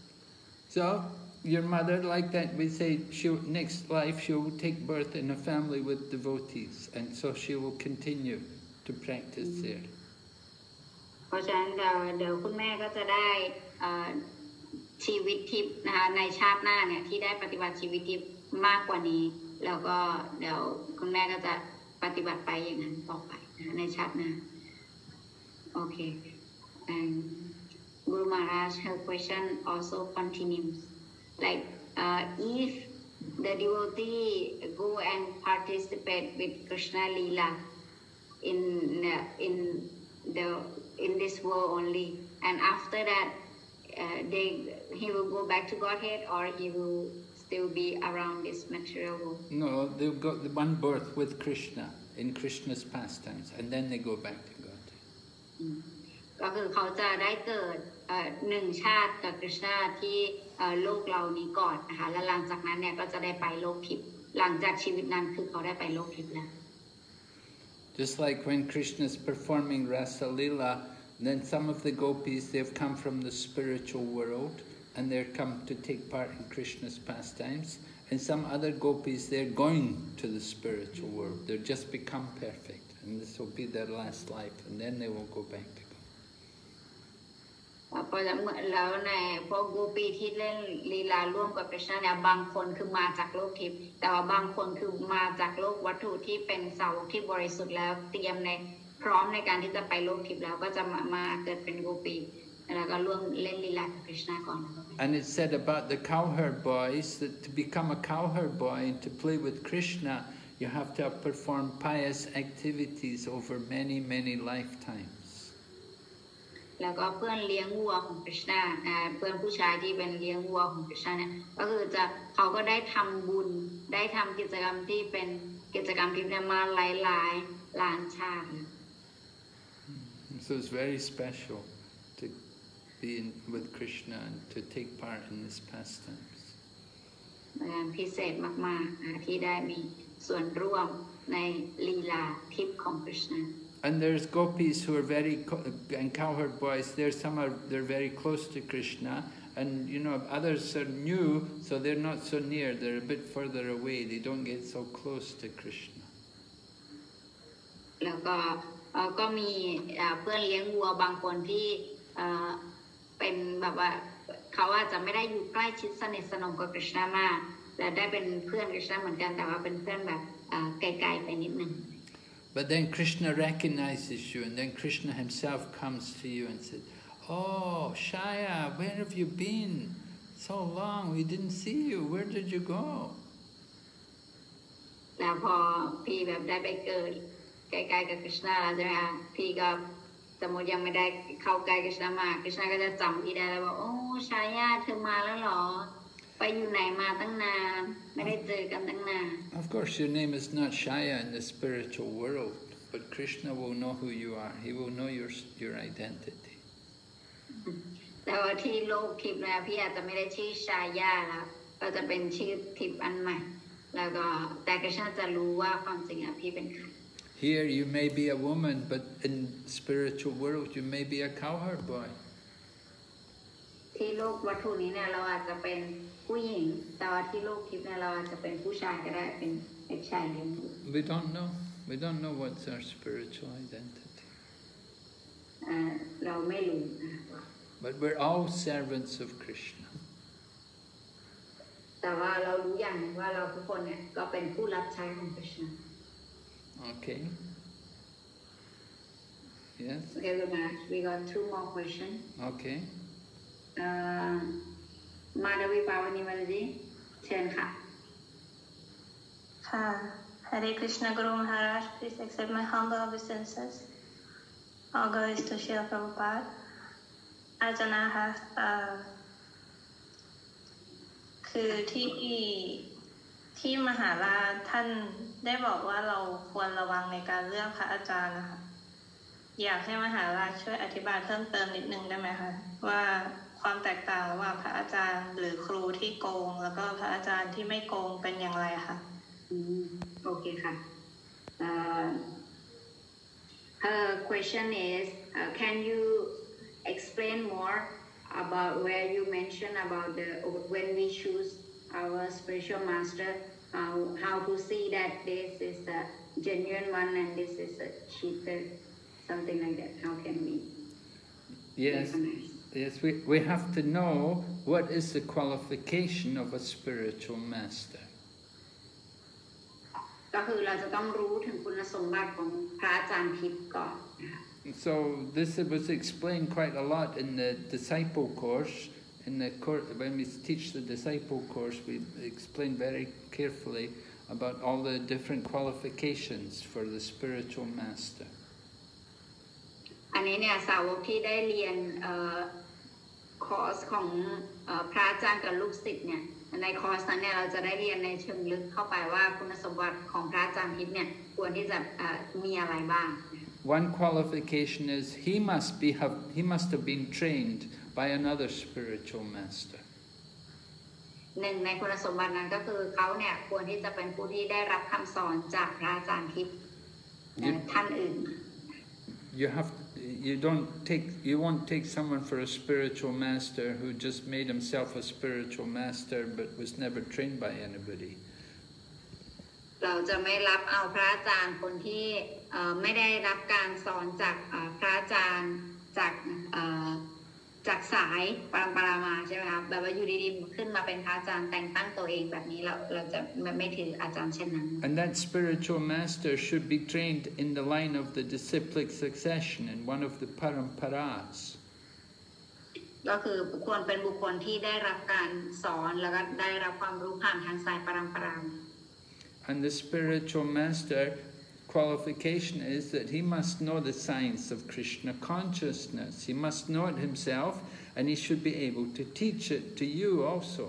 so your mother like that we say she next life she will take birth in a family with devotees and so she will continue to practice there เพราะฉะนั้นเดี๋ยวคุณแม่ก็จะได้ชีวิตทิพย์นะคะในชาติหน้าเนี่ยที่ได้ปฏิบัติชีวิตทิพย์มากกว่านี้แล้วก็เดี๋ยวคุณแม่ก็จะปฏิบัติไปอย่างนั้นต่อไปในชาติหน้าโอเค and Guru Maharaj her question also continues like uh, if the devotee go and participate with Krishna Leela in uh, in the in this world only and after that uh, they he will go back to Godhead or he will still be around this material world no they've got the one birth with Krishna in Krishna's pastimes and then they go back to God ก็คือเขาจะได้เกิดหนึ่งชาติกับกฤษณาที่โลกเรานี้ก่อนนะคะแล้วหลังจากนั้นเนี่ยก็จะได้ไปโลกทิพย์หลังจากชีวิตนั้นคือเขาได้ไปโลกทิพย์แล้ว Just like when Krishna is performing Rasa Leela then some of the gopis they've come from the spiritual world and they're come to take part in Krishna's pastimes and some other gopis they're going to the spiritual world they've just become perfect and this will be their last life and then they will go back to God พอแล้วในพวกกูปีที่เล่นลีลาร่วมกับกฤษณะเนี่ยบางคนคือมาจากโลกทิพย์แต่ว่าบางคนคือมาจากโลกวัตถุที่เป็นสาวกที่บริสุทธิ์แล้วเตรียมในพร้อมในการที่จะไปโลกทิพย์แล้วก็จะมามาเกิดเป็นกูปีแล้วก็ร่วมเล่นลีลากับกฤษณะก่อน And it said about the cowherd boys that to become a cowherd boy and to play with Krishna you have to have performed pious activities over many many lifetimes แล้วก็เพื่อนเลี้ยงวัวของกฤษณะเพื่อนผู้ชายที่เป็นเลี้ยงวัวของกฤษณะเนี่ยก็คือจะเขาก็ได้ทำบุญได้ทำกิจกรรมที่เป็นกิจกรรมที่มาหลายหลายล้านชาติ So it's very special to be in, with Krishna and to take part in his pastimes พิเศษมากๆที่ได้มีส่วนร่วมในลีลาทิพย์ของกฤษณะ And there's gopis who are very, and cowherd boys, there's some are, they're very close to Krishna, and you know, others are new, so they're not so near, they're a bit further away, they don't get so close to Krishna. แล้วก็ก็มีเพื่อนเลี้ยงวัวบางคนที่เป็นแบบว่าเขาอาจจะไม่ได้อยู่ใกล้ชิดสนิทสนมกับกฤษณะมากและได้เป็นเพื่อนกฤษณะเหมือนกันแต่ว่าเป็นเพื่อนแบบไกลๆไปนิดนึง But then Krishna recognizes you, and then Krishna himself comes to you and says, "Oh, Shaya, where have you been? So long, we didn't see you. Where did you go?" แล้วพอพี่แบบได้ไปเกิดใกล้ๆกับกฤษณะแล้วใช่ไหมคะพี่ก็สมมติยังไม่ได้เข้าใกล้กฤษณะมากกฤษณะก็จะจำพี่ได้แล้วว่าโอ้ชายาเธอมาแล้วเหรอไปอยู่ไหนมาตั้งนานไม่ได้เจอกันตั้งนาน Of course, your name is not Shaya in the spiritual world, but Krishna will know who you are. He will know your your identity. แต่ว่าที่โลกทิพย์นะพี่อาจจะไม่ได้ชื่อชายาแล้วก็จะเป็นชื่อทิพย์อันใหม่แล้วก็แต่กฤษณะจะรู้ว่าความจริงอ่ะพี่เป็นใคร Here you may be a woman, but in spiritual world you may be a cowherd boy. ที่โลกวัตถุนี้เนี่ยเราอาจจะเป็นผู้หญิงแต่ว่าที่โลกทิพย์เนี่ยเราอาจจะเป็นผู้ชายก็ได้เป็นเด็กชายเลี้ยงดู We don't know. We don't know what's our spiritual identity. เราไม่รู้ But we're all servants of Krishna. แต่ว่าเรารู้อย่างหนึ่งว่าเราทุกคนเนี่ยก็เป็นผู้รับใช้ของพระเจ้า Okay. Yes. Okay, good man. We got two more questions. Okay. Uh, Madhavi Pavani Malaji, เชิญค่ะค่ะ Hare Krishna Guru Maharaj, please accept my humble obeisances. All glories to Srila Prabhupada. อาจารย์คะเอ่อคือที่ที่มหาราชท่านได้บอกว่าเราควรระวังในการเลือกพระอาจารย์นะคะอยากให้มหาราชช่วยอธิบายเพิ่มเติมนิดนึงได้ไหมคะว่าความแตกต่างระหว่างพระอาจารย์หรือครูที่โกงแล้วก็พระอาจารย์ที่ไม่โกงเป็นอย่างไรคะอืมโอเคค่ะ uh, her question is uh, can you explain more about where you mention about the when we choose our spiritual master how how to see that this is a genuine one and this is a cheater something like that how can we yes recognize? yes we we have to know what is the qualification of a spiritual master ก็คือเราจะต้องรู้ถึงคุณสมบัติของพระอาจารย์ทิพย์ก่อนนะคะ So this was explained quite a lot in the disciple course. In the course, when we teach the disciple course, we explain very carefully about all the different qualifications for the spiritual master. อันนี้เนี่ยสาวกที่ได้เรียนคอร์สของพระอาจารย์กับลูกศิษย์เนี่ยในคอร์สนั้นเนี่ยเราจะได้เรียนในเชิงลึกเข้าไปว่าคุณสมบัติของพระอาจารย์ทิพย์เนี่ยควรที่จะมีอะไรบ้าง One qualification is he must be have he must have been trained by another spiritual master. หนึ่งในคุณสมบัตินั้นก็คือเขาเนี่ยควรที่จะเป็นผู้ที่ได้รับคำสอนจากพระอาจารย์ทิพย์ท่านอื่น You have you don't take you won't take someone for a spiritual master who just made himself a spiritual master but was never trained by anybody. เราจะไม่รับเอาพระอาจารย์คนที่ไม่ได้รับการสอนจากพระอาจารย์จากจากสายปรำปรามาใช่ไหมครับแบบว่าอยู่ดีๆขึ้นมาเป็นพระอาจารย์แต่งตั้งตัวเองแบบนี้เราเราจะไม่ถืออาจารย์เช่นนั้น And that spiritual master should be trained in the line of the disciplic succession in one of the paramparas. ก็คือควรเป็นบุคคลที่ได้รับการสอนแล้วก็ได้รับความรู้ผ่านทางสายปรำปรา And the spiritual master qualification is that he must know the science of Krishna consciousness. He must know it himself and he should be able to teach it to you also.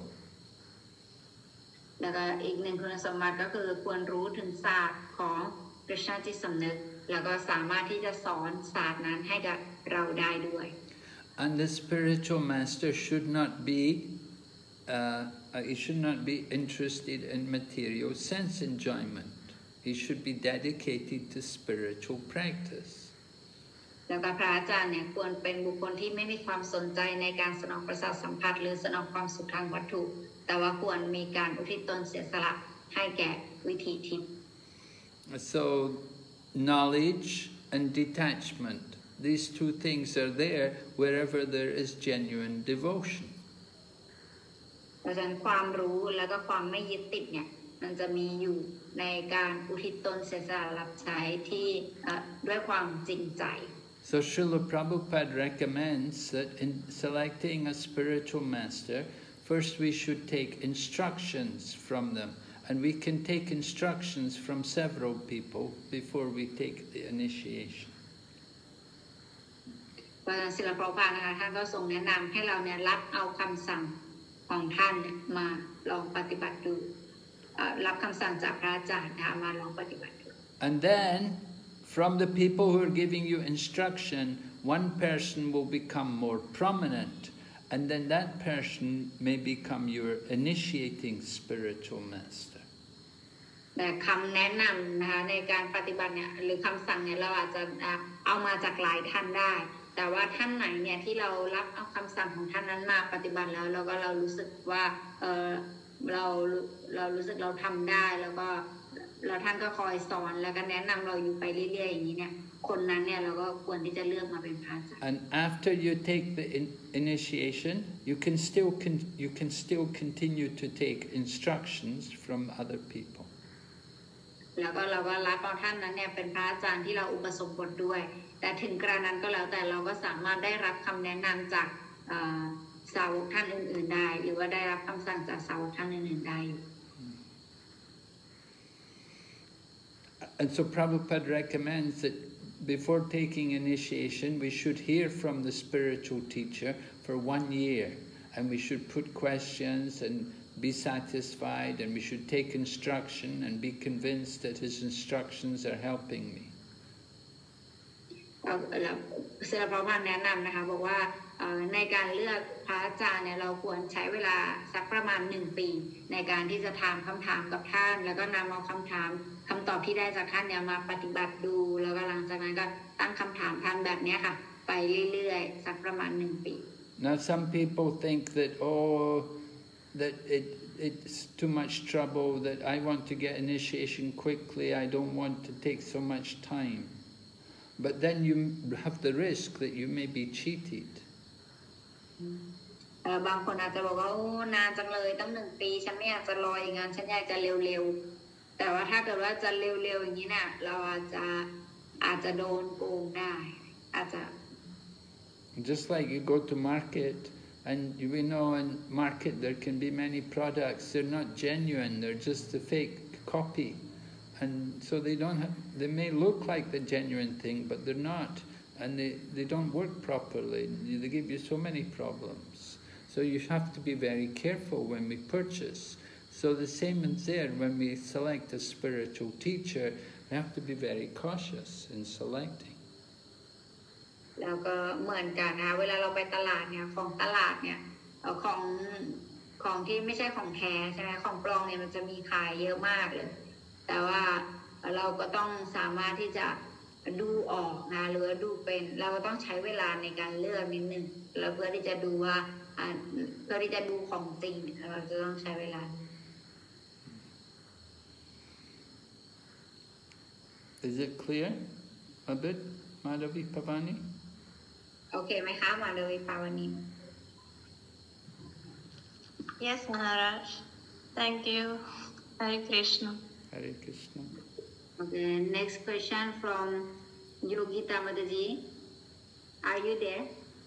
แล้วก็อีกหนึ่งคุณสมบัติก็คือควรรู้ถึงศาสตร์ของ Krishna จิตสำนึกแล้วก็สามารถที่จะสอนศาสตร์นั้นให้กับเราได้ด้วย And the spiritual master should not be uh, he should not be interested in material sense enjoyment. He should be dedicated to spiritual practice. แล้วก็พระอาจารย์เนี่ยควรเป็นบุคคลที่ไม่มีความสนใจในการสนองประสาทสัมผัสหรือสนองความสุขทางวัตถุแต่ว่าควรมีการอุทิศตนเสียสละให้แก่วิถีทิพย์ So knowledge and detachment, these two things are there wherever there is genuine devotion. เพราะฉะนั้นความรู้แล้วก็ความไม่ยึดติดเนี่ยมันจะมีอยู่ในการอุทิศตนเสียสละรับใช้ที่ด้วยความจริงใจ So Srila Prabhupada recommends that in selecting a spiritual master, first we should take instructions from them, and we can take instructions from several people before we take the initiation. พระศิลปภานะคะท่านก็ทรงแนะนำให้เราเนี่ยรับเอาคำสั่งของท่านมาลองปฏิบัติดูรับคำสั่งจากพระอาจารย์นะคะมาลองปฏิบัติดู And then from the people who are giving you instruction, one person will become more prominent, and then that person may become your initiating spiritual master. แต่คำแนะนำนะคะในการปฏิบัติเนี่ยหรือคำสั่งเนี่ยเราอาจจะเอามาจากหลายท่านได้แต่ว่าท่านไหนเนี่ยที่เรารับเอาคำสั่งของท่านนั้นมาปฏิบัติแล้วแล้วก็เรารู้สึกว่าเออเราเรารู้สึกเราทำได้แล้วก็แล้วท่านก็คอยสอนแล้วก็แนะนำเราอยู่ไปเรื่อยๆอย่างนี้เนี่ยคนนั้นเนี่ยเราก็ควรที่จะเลือกมาเป็นพระอาจารย์ And after you take the in initiation, you can still con you can still continue to take instructions from other people. แล้วก็เราก็รับเอาท่านนั้นเนี่ยเป็นพระอาจารย์ที่เราอุปสมบทด้วยแต่ถึงกระนั้นก็แล้วแต่เราก็สามารถได้รับคำแนะนำจากสาวกท่านอื่นๆได้หรือว่าได้รับคำสั่งจากสาวกท่านอื่นๆได้ And so Prabhupada recommends that before taking initiation, we should hear from the spiritual teacher for one year, and we should put questions and be satisfied, and we should take instruction and be convinced that his instructions are helping me. เสด็จพระพันแนะนำนะคะบอกว่าในการเลือกพระอาจารย์เนี่ยเราควรใช้เวลาสักประมาณหนึ่งปีในการที่จะถามคำถามกับท่านแล้วก็นำเอาคำถามคำตอบที่ได้จากท่านเนี่ยมาปฏิบัติดูแล้วก็หลังจากนั้นก็ตั้งคำถามท่านแบบนี้ค่ะไปเรื่อยๆสักประมาณหนึ่งปี Now some people think that oh that it it's too much trouble that I want to get initiation quickly I don't want to take so much time.But then you have the risk that you may be cheated. บางคนอาจจะบอกว่าโอ้นานจังเลยตั้งหนึ่งปีฉันไม่อยากจะรออย่างนั้นฉันอยากจะเร็วๆแต่ว่าถ้าเกิดว่าจะเร็วๆอย่างนี้เนี่ยเราอาจจะอาจจะโดนโกงได้อาจจะ Just like you go to market and we know in market there can be many products they're not genuine they're just a fake copy.And so they don't have, they may look like the genuine thing, but they're not. And they, they don't work properly. They give you so many problems. So you have to be very careful when we purchase. So the same is there when we select a spiritual teacher, we have to be very cautious in selecting. แล้วก็เหมือนกันนะเวลาเราไปตลาดเนี่ยของตลาดเนี่ยของของที่ไม่ใช่ของแท้ใช่ไหมของปลอมเนี่ยมันจะมีขายเยอะมากเลยแต่ว่าเราก็ต้องสามารถที่จะดูออกนะหรือดูเป็นเราก็ต้องใช้เวลาในการเลือกนิดนึงแล้วเพื่อที่จะดูว่าเพื่อที่จะดูของจริงเราจะต้องใช้เวลา Is it clear a bit, Madhavi Pavani? โอเคไหมคะมาเลยปาวนี Yes, Maharaj. Thank you. Hare Krishna. Hare Krishna. Okay, next question from Yogita Mataji. Are you there?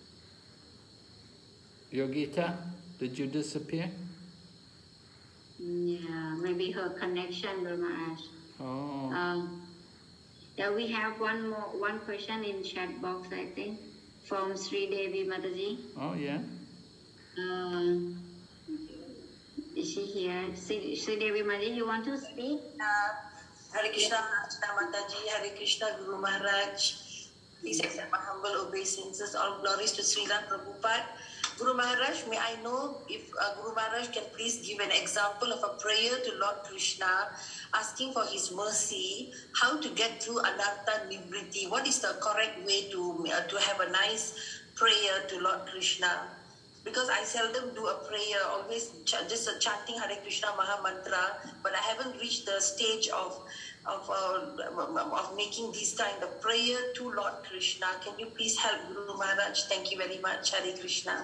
Yogita, did you disappear? Yeah, maybe her connection will Maharaj. Oh. Um, yeah, we have one more one question in chat box, I think, from Sri Devi Mataji. Oh yeah. Um, is she here? Sri, Sri Devi Mataji, you want to speak? Uh, Hare Krishna, Mataji, Hare Krishna, Guru Maharaj. Please accept my humble obeisances. All glories to Srila Prabhupada. Guru Maharaj, may I know if uh, Guru Maharaj can please give an example of a prayer to Lord Krishna, asking for his mercy, how to get through Anartha Nivriti. What is the correct way to uh, to have a nice prayer to Lord Krishna? Because I seldom do a prayer, always ch- just a chanting Hare Krishna Maha Mantra, but I haven't reached the stage of of uh, of making this kind of prayer to Lord Krishna. Can you please help Guru Maharaj? Thank you very much. Hare Krishna.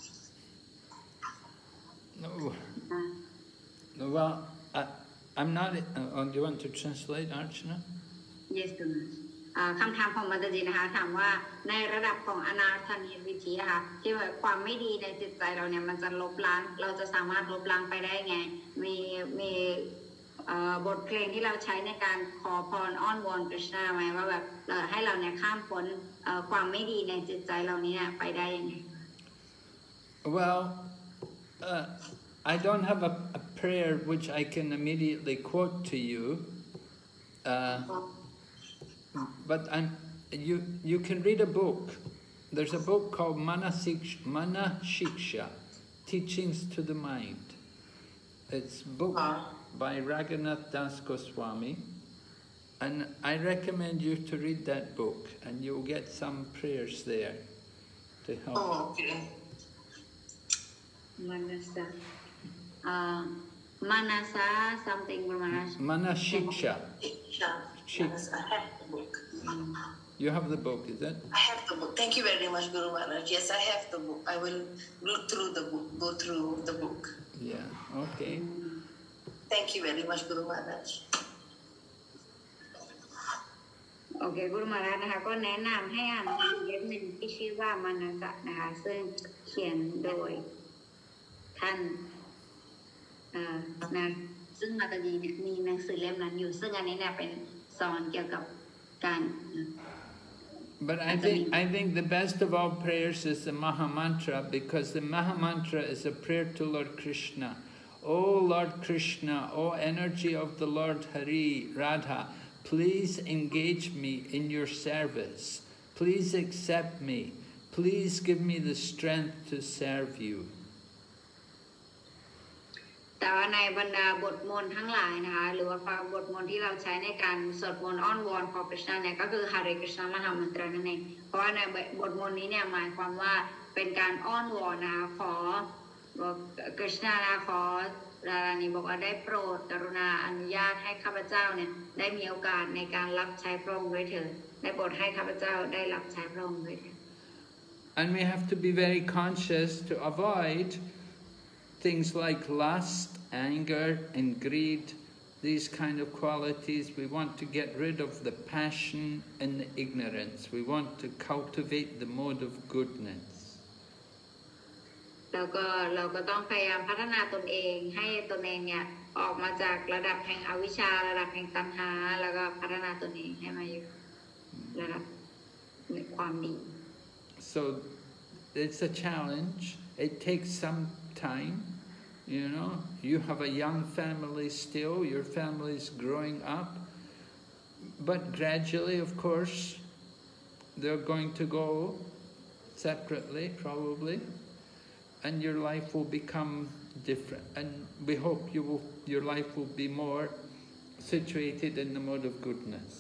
No. No, well, I, I'm not. Uh, do you want to translate, Archana? Yes, Guru. คำถามของมัตจีนะคะถามว่าในระดับของอนาถนิวิธีค่ะที่ว่าความไม่ดีในจิตใจเราเนี่ยมันจะลบล้างเราจะสามารถลบล้างไปได้ไงมีมีบทเพลงที่เราใช้ในการขอพรอ้อนวอนกฤษณาไหมว่าแบบให้เราเนี่ยข้ามพ้นความไม่ดีในจิตใจเรานี้ไปได้ยังไง Well, uh, I don't have a, a prayer which I can immediately quote to you. Uh, But I'm, you you can read a book. There's a book called Manasiksha, Mana Shiksha, Teachings to the Mind. It's a book by Raghunath Das Goswami, and I recommend you to read that book, and you'll get some prayers there to help. Oh, okay. Manasa. Manasa something, Guru Maharaj. Manashiksha. Yes, I have the book. You have the book, is it? I have the book. Thank you very much, Guru Maharaj. Yes, I have the book. I will look through the book, go through the book. Yeah, okay. Thank you very much, Guru Maharaj. โอเคกุรุมาราชนะคะก็แนะนำให้อ่านหนังสือเล่มหนึ่งที่ชื่อว่ามานะสะนะคะซึ่งเขียนโดยท่านเอ่อนะซึ่งมาตาดีเนี่ยมีหนังสือเล่มนั้นอยู่ซึ่งอันนี้เนี่ยเป็นสอนเกี่ยวกับการ But I think I think the best of all prayers is the Maha Mantra, because the Maha Mantra is a prayer to Lord Krishna. Oh Lord Krishna, oh energy of the Lord Hari, Radha, please engage me in your service. Please accept me. Please give me the strength to serve you. แต่ว่าในบรรดาบทมนต์ทั้งหลายนะคะหรือว่าบทมนต์ที่เราใช้ในการสวดมนต์อ้อนวอนขอพระเจ้าเนี่ยก็คือ Hare Krishna มหามันตรานั่นเองเพราะว่าในบทมนต์นี้เนี่ยหมายความว่าเป็นการอ้อนวอนนะคะขอบอกกฤษณานะขอรารานีบอกว่าได้โปรดกรุณาอนุญาตให้ข้าพเจ้าเนี่ยได้มีโอกาสในการรับใช้พระองค์ด้วยเถิดได้โปรดให้ข้าพเจ้าได้รับใช้พระองค์ด้วยเถิด And we have to be very conscious to avoid things like lust, anger and greed, these kind of qualities. We want to get rid of the passion and the ignorance. We want to cultivate the mode of goodness. แล้วก็เราก็ต้องพยายามพัฒนาตนเองให้ตนเองเนี่ยออกมาจากระดับแห่งอวิชชาระดับแห่งตัณหาแล้วก็พัฒนาตนเองให้มาอยู่ระดับความดี So it's a challenge. It takes some time. You know, you have a young family still, your family is growing up, but gradually, of course, they're going to go separately, probably, and your life will become different. And we hope you will, your life will be more situated in the mode of goodness.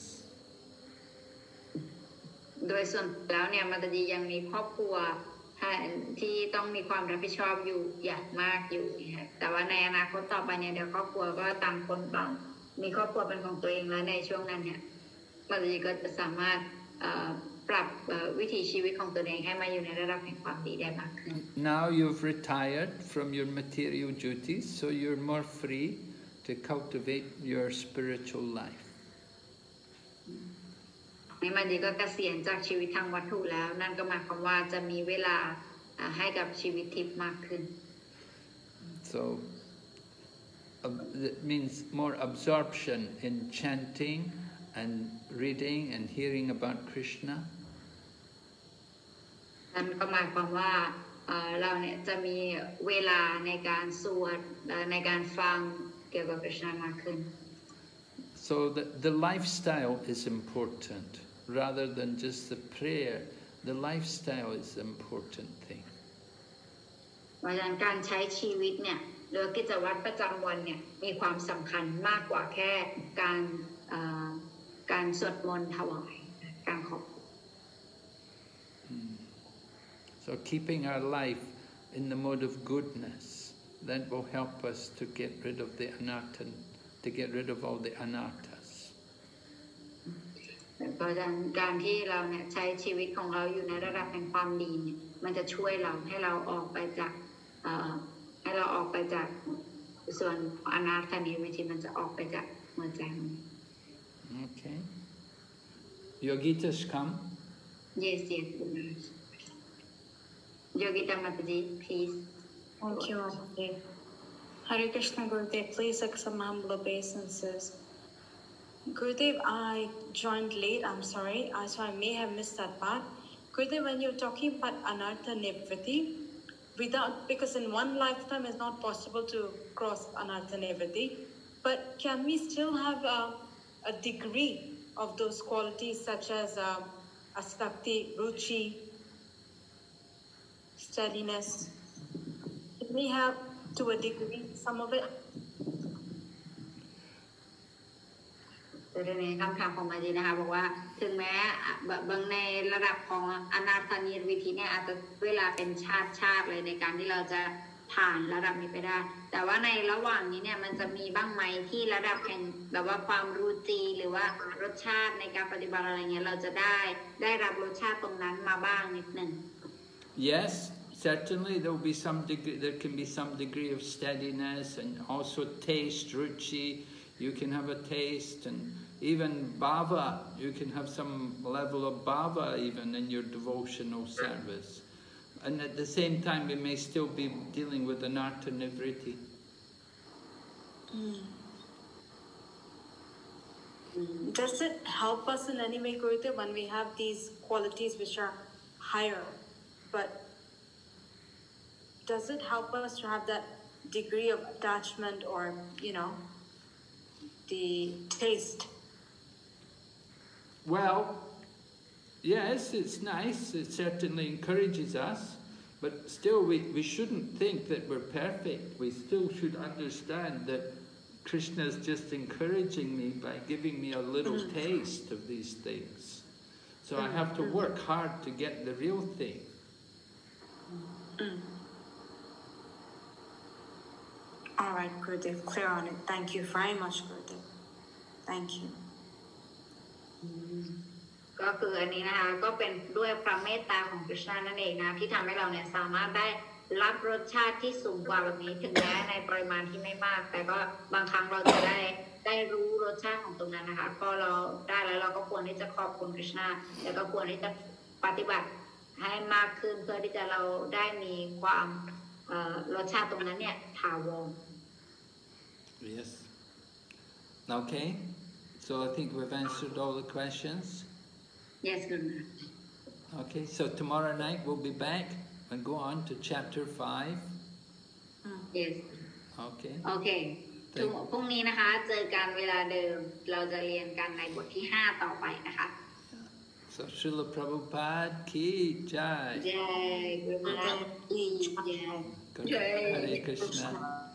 โดยส่วนแล้วเนี่ยมาตาดียังมีครอบครัวที่ต้องมีความรับผิดชอบอยู่อย่างมากอยู่แต่ว่าในอนาคตต่อไปเนี่ยเดี๋ยวครอบครัวก็ต่างคนต่างมีครอบครัวเป็นของตัวเองแล้วในช่วงนั้นเนี่ยมาตาดีก็จะสามารถปรับวิถีชีวิตของตัวเองให้มาอยู่ในระดับแห่งความดีได้มากขึ้น Now you've retired from your material duties, so you're more free to cultivate your spiritual life. นี่มันดีก็เกษียณจากชีวิตทางวัตถุแล้วนั่นก็หมายความว่าจะมีเวลาให้กับชีวิตทิพย์มากขึ้น So uh, it means more absorption in chanting and reading and hearing about Krishna. นั่นก็หมายความว่าเราเนี่ยจะมีเวลาในการสวดในการฟังเกี่ยวกับพระคริสต์มากขึ้น So the the lifestyle is important. Rather than just the prayer, the lifestyle is the important thing. เพราะฉะนั้นการใช้ชีวิตเนี่ยหรือกิจวัตรประจำวันเนี่ยมีความสำคัญมากกว่าแค่การการสวดมนต์ถวายการขอบคุณ So keeping our life in the mode of goodness, that will help us to get rid of the anartha, to get rid of all the anarthas. เพราะฉะนั้นการที่เราเนี่ยใช้ชีวิตของเราอยู่ในระดับแห่งความดีเนี่ยมันจะช่วยเราให้เราออกไปจากให้เราออกไปจากส่วนอนาถานิวิธีมันจะออกไปจากหัวใจ Okay. Yogitas come. Yes, yes. Yogita Mataji, please. Thank you, Mataji. Hare Krishna Gurudev, please accept my humble obeisances. Gurudev, I joined late, I'm sorry, I, so I may have missed that part. Gurudev, when you're talking about anartha nivriti, without, because in one lifetime it's not possible to cross anartha nivriti, but can we still have a, a degree of those qualities such as uh, asakti, ruchi, steadiness? Can we have to a degree some of it? ในคำถามของมาจีนะคะบอกว่าถึงแม้บางในระดับของอนาถานิวิธีเนี่ยอาจจะเวลาเป็นชาติชาติเลยในการที่เราจะผ่านระดับนี้ไปได้แต่ว่าในระหว่างนี้เนี่ยมันจะมีบ้างไหมที่ระดับแห่งแบบว่าความรู้จีหรือว่ารสชาติในการปฏิบัติอะไรเงี้ยเราจะได้ได้รับรสชาติตรงนั้นมาบ้างนิดหนึ่ง Yes, certainly there will be some degree, there can be some degree of steadiness and also taste, ruchi. You can have a taste, and even bhava. You can have some level of bhava even in your devotional service. And at the same time, we may still be dealing with anartha nivritti. Mm. Does it help us in any way, Gurudev, when we have these qualities which are higher? But does it help us to have that degree of attachment or, you know, the taste? Well, yes, it's nice. It certainly encourages us. But still, we, we shouldn't think that we're perfect. We still should understand that Krishna is just encouraging me by giving me a little mm. taste of these things. So mm. I have to work hard to get the real thing. Mm. All right, Gurudev, clear on it. Thank you very much, Gurudev. Thank you. ก็คืออันนี้นะคะก็เป็นด้วยความเมตตาของกฤษณะนั่นเองนะที่ทำให้เราเนี่ยสามารถได้รับรสชาติที่สูงกว่าแบบนี้ถึงแม้ในปริมาณที่ไม่มากแต่ก็บางครั้งเราจะได้ได้รู้รสชาติของตรงนั้นนะคะพอเราได้แล้วเราก็ควรที่จะขอบคุณกฤษณะแต่ก็ควรที่จะปฏิบัติให้มากขึ้นเพื่อที่จะเราได้มีความรสชาติตรงนั้นเนี่ยถาวร Yes. Okay. So I think we've answered all the questions. Yes, good. Okay, so tomorrow night we'll be back and go on to chapter five. Yes. Okay. Okay. พรุ่งนี้นะคะเจอกันเวลาเดิมเราจะเรียนกันในบทที่ห้าต่อไปนะคะ So Srila Prabhupada ki jai. Jai Guru Maharaj ki jai. Hare Krishna.